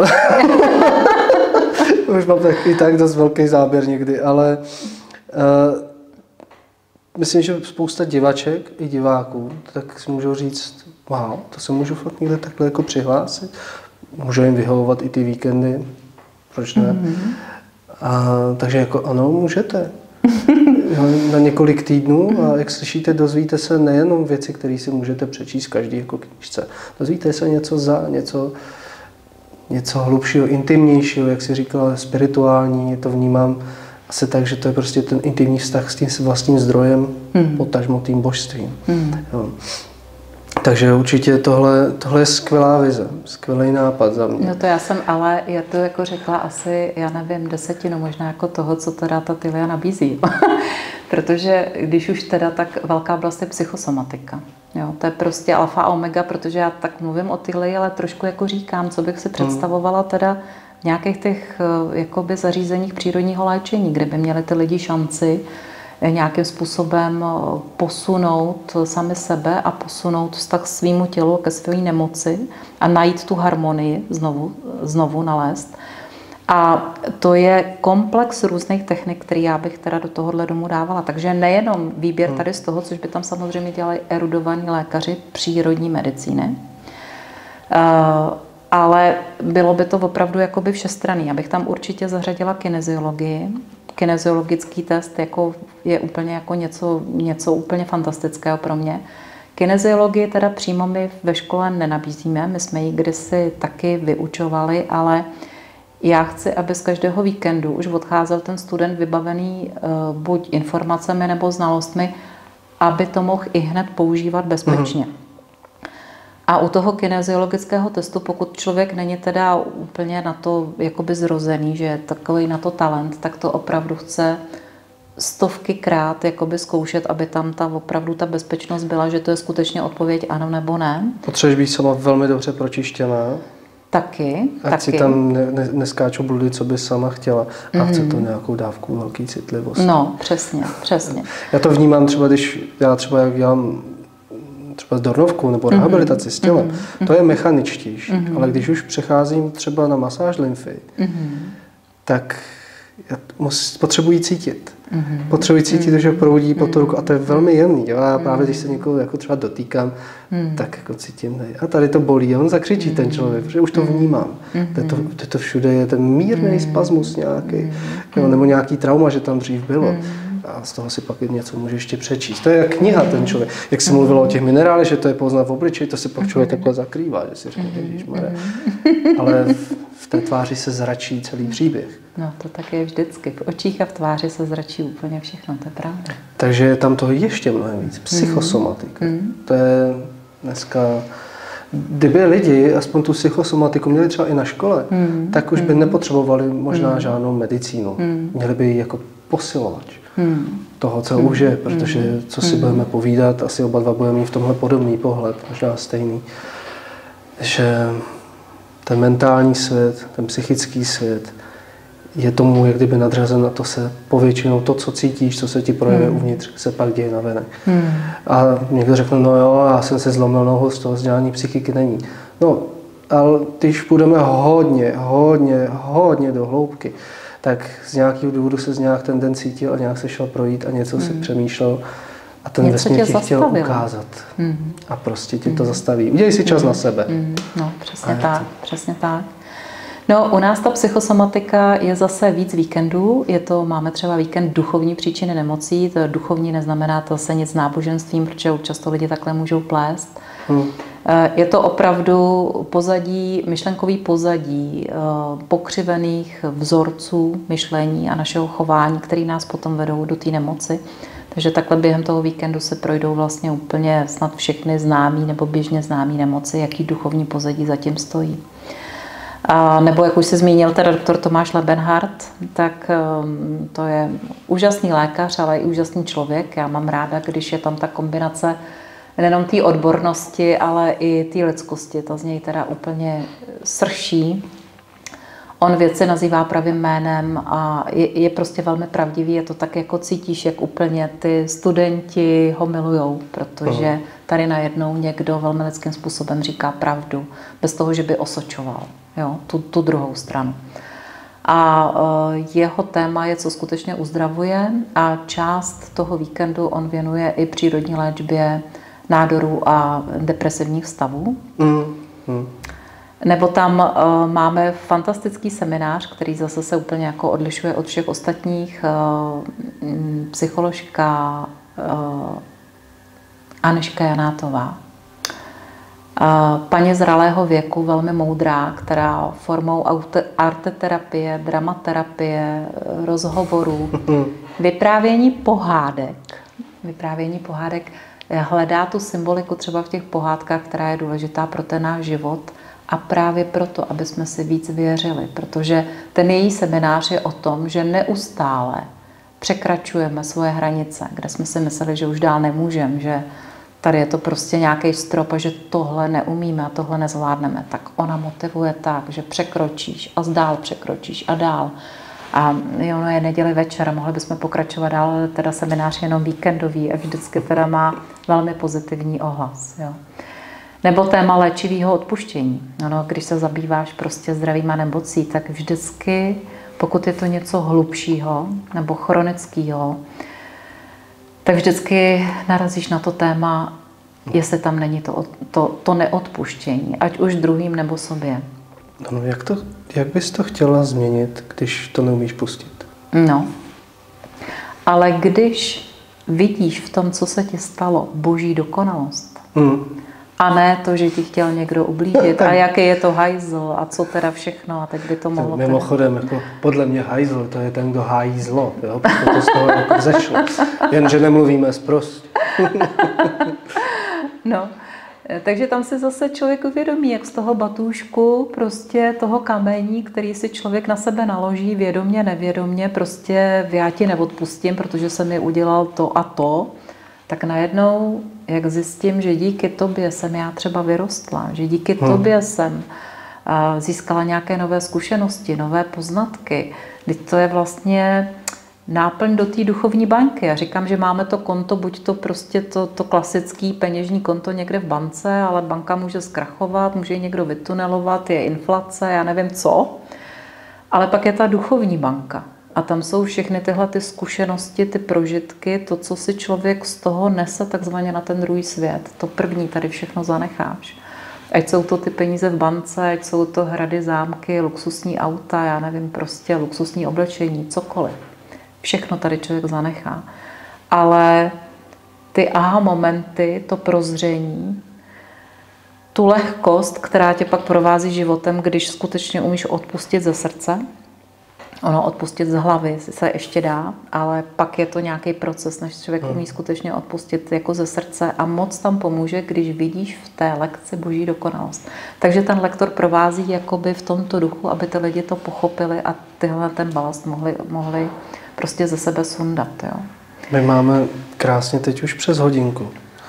Už mám tak, i tak dost velký záběr někdy, ale uh, myslím, že spousta divaček i diváků tak si můžou říct, wow, to se můžu fakt někde takhle jako přihlásit. Můžu jim vyhovovat i ty víkendy, proč ne? Mm-hmm. A, takže jako ano, můžete. Na několik týdnů a jak slyšíte, dozvíte se nejenom věci, které si můžete přečíst každý jako knížce. Dozvíte se něco za, něco, něco hlubšího, intimnějšího, jak si říkala, spirituální, to vnímám asi tak, že to je prostě ten intimní vztah s tím vlastním zdrojem, mm. potažmo tím božstvím. Mm. Jo. Takže určitě tohle, tohle je skvělá vize, skvělý nápad za mě. No to já jsem, ale já to jako řekla asi, já nevím, desetinu možná jako toho, co teda ta Tilia nabízí. Protože když už teda, tak velká oblast je psychosomatika. Jo, to je prostě alfa a omega, protože já tak mluvím o Tilii, ale trošku jako říkám, co bych si představovala teda v nějakých těch jakoby zařízeních přírodního léčení, kde by měli ty lidi šanci nějakým způsobem posunout sami sebe a posunout vztah svýmu tělu ke své nemoci a najít tu harmonii, znovu, znovu nalézt. A to je komplex různých technik, který já bych teda do tohohle domu dávala. Takže nejenom výběr tady z toho, což by tam samozřejmě dělali erudovaní lékaři přírodní medicíny, ale bylo by to opravdu jakoby všestranný. Já bych tam určitě zařadila kineziologii. Kineziologický test jako je úplně jako něco, něco úplně fantastického pro mě. Kineziologii teda přímo my ve škole nenabízíme, my jsme ji kdysi taky vyučovali, ale já chci, aby z každého víkendu už odcházel ten student vybavený uh, buď informacemi nebo znalostmi, aby to mohl i hned používat bezpečně. Mm-hmm. A u toho kineziologického testu, pokud člověk není teda úplně na to jakoby zrozený, že je takový na to talent, tak to opravdu chce stovky krát jakoby zkoušet, aby tam ta opravdu ta bezpečnost byla, že to je skutečně odpověď ano nebo ne. Potřebuješ být sama velmi dobře pročištěná. Taky, Ať taky. si tam ne, ne, neskáčou bludy, co by sama chtěla. A mm. chce to nějakou dávku velký citlivosti. No, přesně, přesně. Já to vnímám třeba, když já třeba jak dělám třeba s dornovkou nebo rehabilitaci mm-hmm. s tělem, mm-hmm. to je mechaničtější. Mm-hmm. Ale když už přecházím třeba na masáž lymfy, mm-hmm. tak já mus, potřebuji cítit. Mm-hmm. Potřebuji cítit, mm-hmm. že proudí po tu ruku a to je velmi jemný. Jo? Já právě, když se někoho jako třeba dotýkám, mm-hmm. tak jako cítím, a tady to bolí. A on zakřičí mm-hmm. ten člověk, protože už to vnímám. Mm-hmm. To, to, to všude je ten mírný mm-hmm. spasmus nějaký, mm-hmm. jo? Nebo nějaký trauma, že tam dřív bylo. Mm-hmm. A z toho si pak něco může ještě přečíst. To je jak kniha ten člověk. Jak se mluvilo o těch minerálech, že to je poznat v obličeji, to si pak člověk takhle zakrývá, že si řekne, ježišmarja. Ale v té tváři se zračí celý příběh. No to tak je vždycky. V očích a v tváři se zračí úplně všechno, to je pravda. Takže je tam toho ještě mnohem víc. Psychosomatika. Mm. To je dneska... Kdyby lidi aspoň tu psychosomatiku měli třeba i na škole, mm. tak už by nepotřebovali možná mm. žádnou medicínu. Mm. Měli by ji jako posilovač hmm. toho, co hmm. už je, protože co si hmm. budeme povídat, asi oba dva budeme mít v tomhle podobný pohled, možná stejný, že ten mentální svět, ten psychický svět je tomu jak kdyby nadřazen na to se povětšinou to, co cítíš, co se ti projevuje hmm. uvnitř, se pak děje navenek. Hmm. A někdo řekne, no jo, já jsem se zlomil nohu, z toho vzdělání psychiky není. No, ale když půjdeme hodně, hodně, hodně do hloubky, tak z nějakého důvodu se z nějak ten den cítil a nějak se šel projít a něco hmm. si přemýšlel a ten vesmír ti chtěl ukázat. Hmm. A prostě ti to hmm. zastaví. Udělej si čas hmm. na sebe. Hmm. No, přesně tak, to... přesně tak. No, u nás ta psychosomatika je zase víc víkendů. Je to, máme třeba víkend duchovní příčiny nemocí. To duchovní neznamená to se nic s náboženstvím, protože často lidi takhle můžou plést. Hmm. Je to opravdu pozadí, myšlenkový pozadí pokřivených vzorců myšlení a našeho chování, který nás potom vedou do té nemoci. Takže takhle během toho víkendu se projdou vlastně úplně snad všechny známý nebo běžně známý nemoci, jaký duchovní pozadí zatím stojí. A nebo jak už se zmínil teda doktor Tomáš Lebenhardt, tak um, to je úžasný lékař, ale i úžasný člověk. Já mám ráda, když je tam ta kombinace nejenom té odbornosti, ale i té lidskosti. To z něj teda úplně srší. On věci nazývá pravým jménem a je, je prostě velmi pravdivý. Je to tak, jako cítíš, jak úplně ty studenti ho milujou, protože tady najednou někdo velmi lidským způsobem říká pravdu, bez toho, že by osočoval, jo, tu, tu druhou stranu. A uh, jeho téma je, co skutečně uzdravuje, a část toho víkendu on věnuje i přírodní léčbě nádorů a depresivních stavů. Mm. Mm. Nebo tam uh, máme fantastický seminář, který zase se úplně jako odlišuje od všech ostatních. Uh, psycholožka uh, Anežka Janátová. Uh, paní zralého věku, velmi moudrá, která formou arteterapie, dramaterapie, rozhovorů, vyprávění pohádek, vyprávění pohádek hledá tu symboliku třeba v těch pohádkách, která je důležitá pro ten náš život, a právě proto, aby jsme si víc věřili, protože ten její seminář je o tom, že neustále překračujeme svoje hranice, kde jsme si mysleli, že už dál nemůžeme, že tady je to prostě nějaký strop a že tohle neumíme a tohle nezvládneme. Tak ona motivuje tak, že překročíš a dál překročíš a dál. A ono je neděli večer, mohli bychom pokračovat dál, ale teda seminář je jenom víkendový a vždycky teda má velmi pozitivní ohlas. Jo. Nebo téma léčivého odpuštění. Ano, když se zabýváš prostě zdravýma nemocí, tak vždycky, pokud je to něco hlubšího nebo chronického, tak vždycky narazíš na to téma, jestli tam není to, to, to neodpuštění, ať už druhým nebo sobě. No, jak, to, jak bys to chtěla změnit, když to neumíš pustit? No, ale když vidíš v tom, co se ti stalo, boží dokonalost, mm. a ne to, že ti chtěl někdo ublížit a jaký je to hajzl a co teda všechno a teď by to mohlo... Mimochodem, jako podle mě hajzl, to je ten, kdo hájí zlo, jo? Proto to z toho jako zešlo. Jenže nemluvíme zprost. No, takže tam si zase člověk uvědomí, jak z toho batůžku, prostě toho kamení, který si člověk na sebe naloží vědomě, nevědomě, prostě já ti neodpustím, protože jsem mi udělal to a to, tak najednou, jak zjistím, že díky tobě jsem já třeba vyrostla, že díky hmm. tobě jsem získala nějaké nové zkušenosti, nové poznatky. Teď to je vlastně náplň do té duchovní banky. Já říkám, že máme to konto, buď to prostě to, to klasický peněžní konto někde v bance, ale banka může zkrachovat, může ji někdo vytunelovat, je inflace, já nevím co. Ale pak je ta duchovní banka. A tam jsou všechny tyhle ty zkušenosti, ty prožitky, to, co si člověk z toho nese takzvaně na ten druhý svět. To první tady všechno zanecháš. Ať jsou to ty peníze v bance, ať jsou to hrady, zámky, luxusní auta, já nevím, prostě luxusní oblečení, cokoliv. Všechno tady člověk zanechá. Ale ty aha momenty, to prozření, tu lehkost, která tě pak provází životem, když skutečně umíš odpustit ze srdce. Ono odpustit z hlavy se ještě dá, ale pak je to nějaký proces, než člověk umí skutečně odpustit jako ze srdce, a moc tam pomůže, když vidíš v té lekci boží dokonalost. Takže ten lektor provází jakoby v tomto duchu, aby ty lidi to pochopili a tyhle ten balast mohli, mohli prostě ze sebe sundat. Jo. My máme krásně teď už přes hodinku.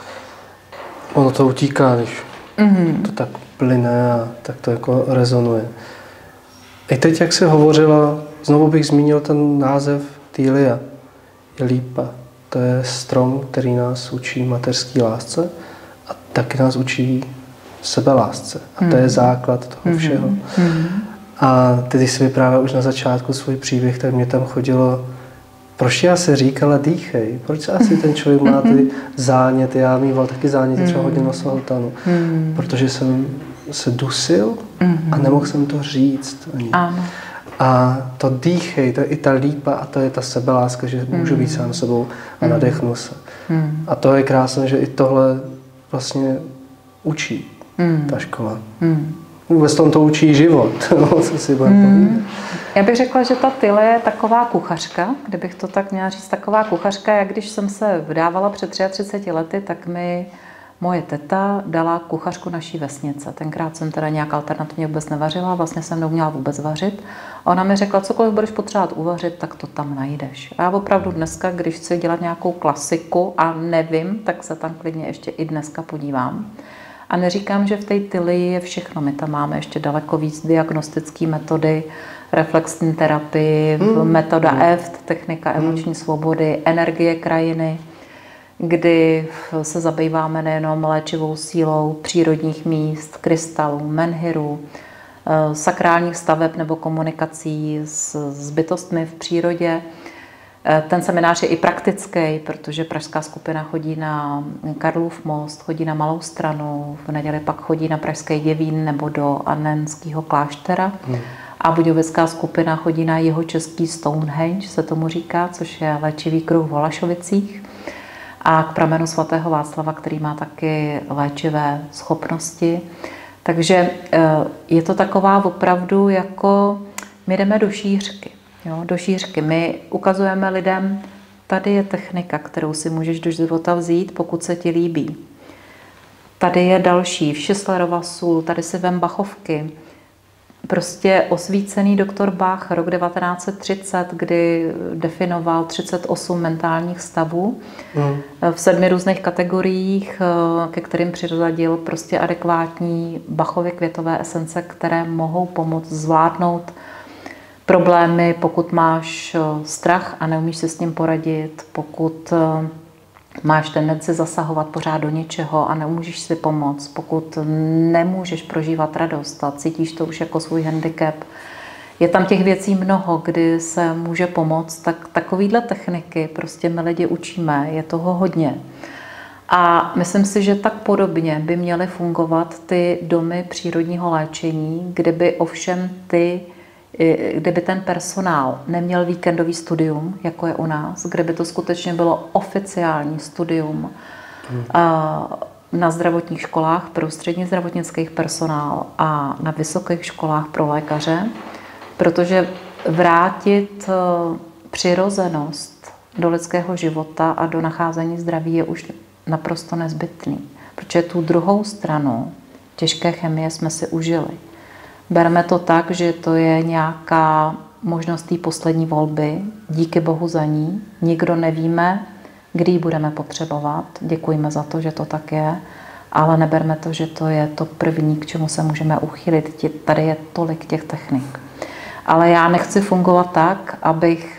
Ono to utíká, když mm-hmm. to tak plyne a tak to jako rezonuje. I teď, jak jsi hovořila, znovu bych zmínil ten název Týlia. Je lípa. To je strom, který nás učí mateřské lásce a taky nás učí sebelásce. A to je základ toho všeho. Mm-hmm. A ty, když jsi vyprávěl už na začátku svůj příběh, tak mě tam chodilo, proč já se říkala dýchej? Proč asi ten člověk má ty záněty? Já mýval taky záněty, třeba hodně nosahotanu. Protože jsem se dusil a nemohl jsem to říct ani. Ano. A to dýchej, to je i ta lípa a to je ta sebeláska, že můžu být sám sebou a nadechnu se. A to je krásné, že i tohle vlastně učí ta škola. vůbec tom to učí život. Co si bude hmm. Já bych řekla, že ta Tyla je taková kuchařka, kdybych to tak měla říct, taková kuchařka, jak když jsem se vdávala před třitřiceti třemi lety, tak mi moje teta dala kuchařku naší vesnice. Tenkrát jsem teda nějak alternativně vůbec nevařila, vlastně jsem neuměla vůbec vařit. A ona mi řekla, cokoliv budeš potřebovat uvařit, tak to tam najdeš. A já opravdu dneska, když chci dělat nějakou klasiku a nevím, tak se tam klidně ještě i dneska podívám. A neříkám, že v té Tyli je všechno. My tam máme ještě daleko víc diagnostické metody, reflexní terapii, mm. metoda mm. E F T, technika mm. emoční svobody, energie krajiny, kdy se zabýváme nejenom léčivou sílou přírodních míst, krystalů, menhirů, sakrálních staveb nebo komunikací s, s bytostmi v přírodě. Ten seminář je i praktický, protože pražská skupina chodí na Karlův most, chodí na Malou Stranu, v neděli pak chodí na Pražský Děvín nebo do Annenského kláštera. Hmm. A budějovická skupina chodí na jihočeský Stonehenge, se tomu říká, což je léčivý kruh v Holašovicích. A k pramenu svatého Václava, který má taky léčivé schopnosti. Takže je to taková opravdu jako my jdeme do šířky. Jo, do šířky. My ukazujeme lidem, tady je technika, kterou si můžeš do života vzít, pokud se ti líbí. Tady je další, Všeslerova sůl, tady si vem bachovky. Prostě osvícený doktor Bach, rok devatenáct set třicet, kdy definoval třicet osm mentálních stavů mm. v sedmi různých kategoriích, ke kterým přiřadil prostě adekvátní Bachovy květové esence, které mohou pomoct zvládnout problémy, pokud máš strach a neumíš si s ním poradit, pokud máš tendenci zasahovat pořád do něčeho a nemůžeš si pomoct, pokud nemůžeš prožívat radost a cítíš to už jako svůj handicap. Je tam těch věcí mnoho, kdy se může pomoct, tak takovýhle techniky prostě my lidi učíme, je toho hodně. A myslím si, že tak podobně by měly fungovat ty domy přírodního léčení, kdyby ovšem ty kdyby ten personál neměl víkendový studium, jako je u nás, kdyby to skutečně bylo oficiální studium hmm. na zdravotních školách pro středně zdravotnických personál a na vysokých školách pro lékaře, protože vrátit přirozenost do lidského života a do nacházení zdraví je už naprosto nezbytný, protože tu druhou stranu těžké chemie jsme si užili. Bereme to tak, že to je nějaká možnost té poslední volby. Díky Bohu za ní. Nikdo nevíme, kdy ji budeme potřebovat. Děkujeme za to, že to tak je. Ale neberme to, že to je to první, k čemu se můžeme uchylit. Tady je tolik těch technik. Ale já nechci fungovat tak, abych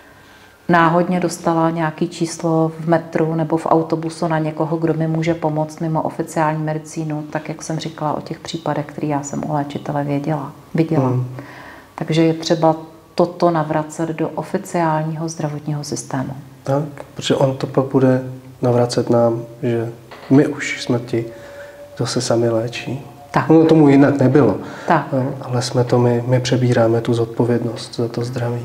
náhodně dostala nějaké číslo v metru nebo v autobusu na někoho, kdo mi může pomoct mimo oficiální medicínu, tak jak jsem říkala o těch případech, které já jsem u léčitele věděla, viděla. Hmm. Takže je třeba toto navracet do oficiálního zdravotního systému. Tak, protože on to pak bude navracet nám, že my už jsme ti, kdo se sami léčí. Tak. Ono tomu jinak nebylo, tak. No, ale jsme to my, my přebíráme tu zodpovědnost za to zdraví.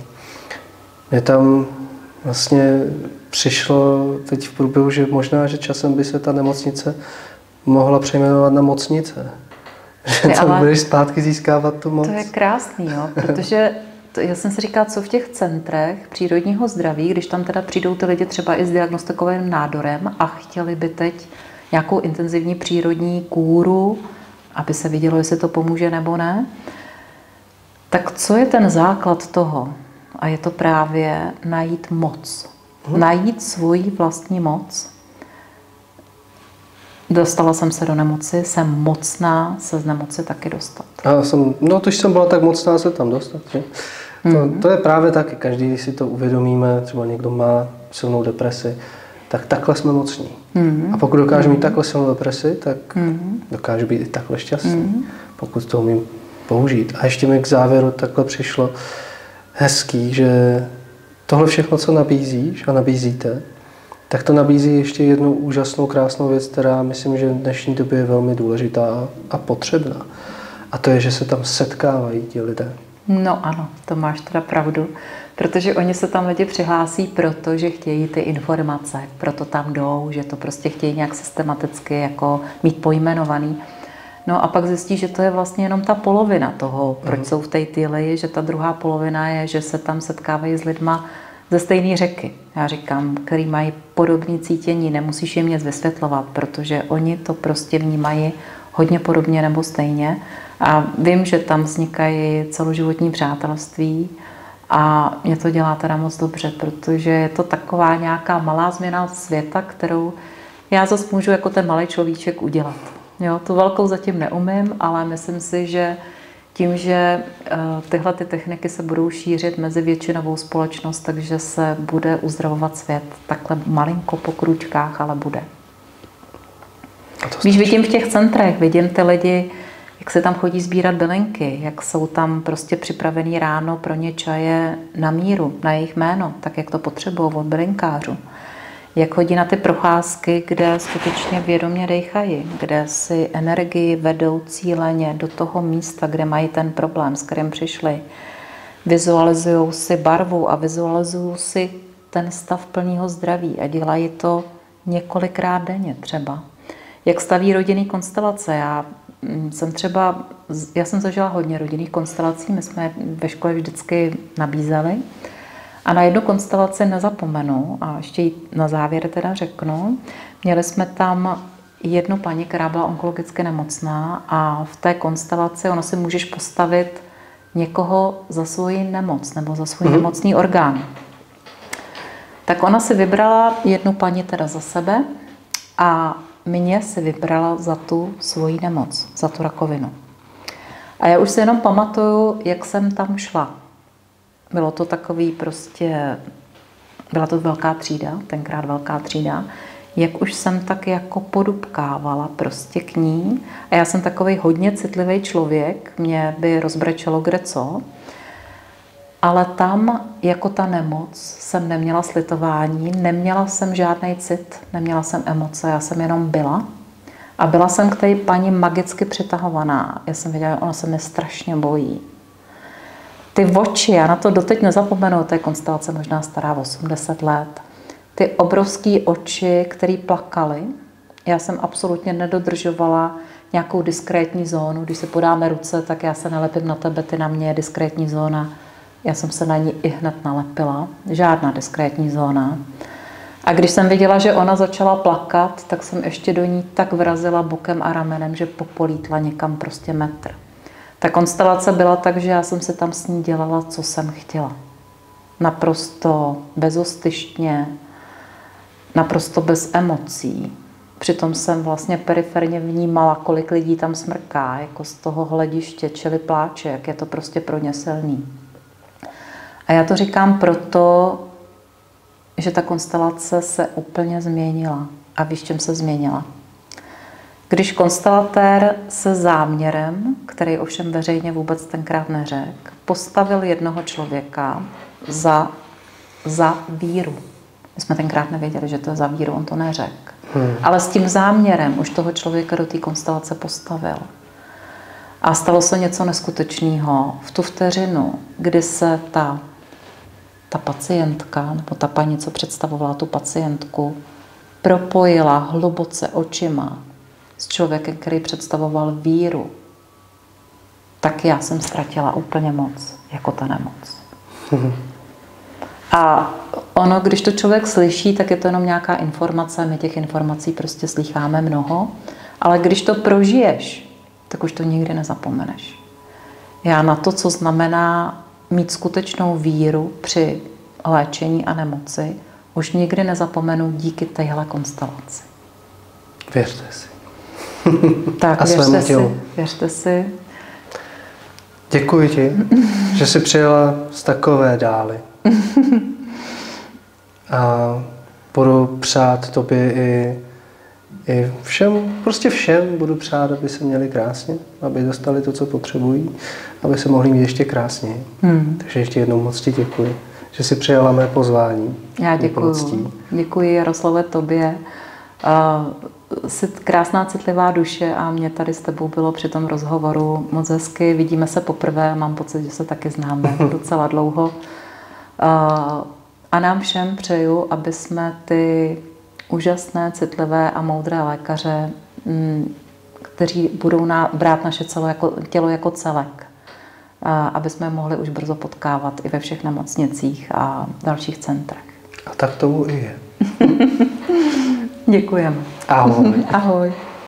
Je tam vlastně přišlo teď v průběhu, že možná, že časem by se ta nemocnice mohla přejmenovat na mocnice. Že tam ale budeš zpátky získávat tu moc. To je krásný, jo, protože to, já jsem si říkala, co v těch centrech přírodního zdraví, když tam teda přijdou ty lidi třeba i s diagnostikovým nádorem a chtěli by teď nějakou intenzivní přírodní kůru, aby se vidělo, jestli to pomůže nebo ne, tak co je ten základ toho? A je to právě najít moc. Hmm. Najít svoji vlastní moc. Dostala jsem se do nemoci, jsem mocná se z nemoci taky dostat. A jsem, no to, jsem byla tak mocná se tam dostat. Že? Hmm. To, to je právě taky, každý, když si to uvědomíme, třeba někdo má silnou depresi, tak takhle jsme mocní. Hmm. A pokud dokážu hmm. mít takhle silnou depresi, tak hmm. dokážu být i takhle šťastný, hmm. pokud to umím použít. A ještě mi k závěru takhle přišlo hezký, že tohle všechno, co nabízíš a nabízíte, tak to nabízí ještě jednu úžasnou, krásnou věc, která myslím, že v dnešní době je velmi důležitá a potřebná. A to je, že se tam setkávají ti lidé. No ano, to máš teda pravdu, protože oni se tam lidi přihlásí proto, že chtějí ty informace, proto tam jdou, že to prostě chtějí nějak systematicky jako mít pojmenovaný. No a pak zjistí, že to je vlastně jenom ta polovina toho, proč mm. jsou v té týleji, že ta druhá polovina je, že se tam setkávají s lidma ze stejné řeky. Já říkám, který mají podobné cítění, nemusíš jim nic vysvětlovat, protože oni to prostě vnímají hodně podobně nebo stejně. A vím, že tam vznikají celoživotní přátelství a mě to dělá teda moc dobře, protože je to taková nějaká malá změna světa, kterou já zase můžu jako ten malý človíček udělat. Jo, tu velkou zatím neumím, ale myslím si, že tím, že tyhle ty techniky se budou šířit mezi většinovou společnost, takže se bude uzdravovat svět takhle malinko po krůčkách, ale bude. Víš, vidím v těch centrech, vidím ty lidi, jak se tam chodí sbírat bylinky, jak jsou tam prostě připravený ráno pro ně čaje na míru, na jejich jméno, tak jak to potřebují od bylinkářů. Jak chodí na ty procházky, kde skutečně vědomě dejchají, kde si energii vedou cíleně do toho místa, kde mají ten problém, s kterým přišli. Vizualizují si barvu a vizualizují si ten stav plného zdraví a dělají to několikrát denně třeba. Jak staví rodinný konstelace. Já jsem třeba, já jsem zažila hodně rodinných konstelací, my jsme ve škole vždycky nabízeli. A na jednu konstelaci nezapomenu a ještě ji na závěr teda řeknu. Měli jsme tam jednu paní, která byla onkologicky nemocná a v té konstelaci ono si můžeš postavit někoho za svoji nemoc nebo za svůj mm-hmm. nemocný orgán. Tak ona si vybrala jednu paní teda za sebe a mě si vybrala za tu svoji nemoc, za tu rakovinu. A já už si jenom pamatuju, jak jsem tam šla. Bylo to takový prostě, byla to velká třída, tenkrát velká třída, jak už jsem tak jako podupkávala prostě k ní. A já jsem takový hodně citlivý člověk, mě by rozbrečelo kdeco. Ale tam, jako ta nemoc, jsem neměla slitování, neměla jsem žádný cit, neměla jsem emoce, já jsem jenom byla. A byla jsem k té paní magicky přitahovaná. Já jsem věděla, že ona se mě strašně bojí. Ty oči, já na to doteď nezapomenu, to je konstelace možná stará osmdeset let. Ty obrovský oči, které plakaly. Já jsem absolutně nedodržovala nějakou diskrétní zónu. Když se podáme ruce, tak já se nalepím na tebe, ty na mě je diskrétní zóna. Já jsem se na ní i hned nalepila. Žádná diskrétní zóna. A když jsem viděla, že ona začala plakat, tak jsem ještě do ní tak vrazila bokem a ramenem, že popolítla někam prostě metr. Ta konstelace byla tak, že já jsem si tam s ní dělala, co jsem chtěla. Naprosto bezostyštně, naprosto bez emocí. Přitom jsem vlastně periferně vnímala, kolik lidí tam smrká, jako z toho hlediště, čili pláče, jak je to prostě pro ně silný. A já to říkám proto, že ta konstelace se úplně změnila. A víš, čem se změnila? Když konstelatér se záměrem, který ovšem veřejně vůbec tenkrát neřekl, postavil jednoho člověka za, za víru. My jsme tenkrát nevěděli, že to je za víru, on to neřekl. Hmm. Ale s tím záměrem už toho člověka do té konstelace postavil. A stalo se něco neskutečného. V tu vteřinu, kdy se ta, ta pacientka, nebo ta paní, co představovala tu pacientku, propojila hluboce očima s člověkem, který představoval víru, tak já jsem ztratila úplně moc, jako ta nemoc. Hmm. A ono, když to člověk slyší, tak je to jenom nějaká informace, my těch informací prostě slycháme mnoho, ale když to prožiješ, tak už to nikdy nezapomeneš. Já na to, co znamená mít skutečnou víru při léčení a nemoci, už nikdy nezapomenu díky téhle konstelaci. Věřte si. Tak, a věřte si, tělu. věřte si. Děkuji ti, že jsi přijela z takové dály. A budu přát tobě i, i všem, prostě všem budu přát, aby se měli krásně, aby dostali to, co potřebují, aby se mohli mít ještě krásněji. Hmm. Takže ještě jednou moc ti děkuji, že jsi přijala mé pozvání. Já děkuji. Děkuji, Jaroslave, tobě. Uh, jsi krásná, citlivá duše a mě tady s tebou bylo při tom rozhovoru moc hezky. Vidíme se poprvé, mám pocit, že se taky známe docela dlouho. Uh, a nám všem přeju, aby jsme ty úžasné, citlivé a moudré lékaře, kteří budou na, brát naše tělo jako, tělo jako celek, a, aby jsme je mohli už brzo potkávat i ve všech nemocnicích a dalších centrech. A tak tomu i je. Děkujeme. Ahoj. Ahoj.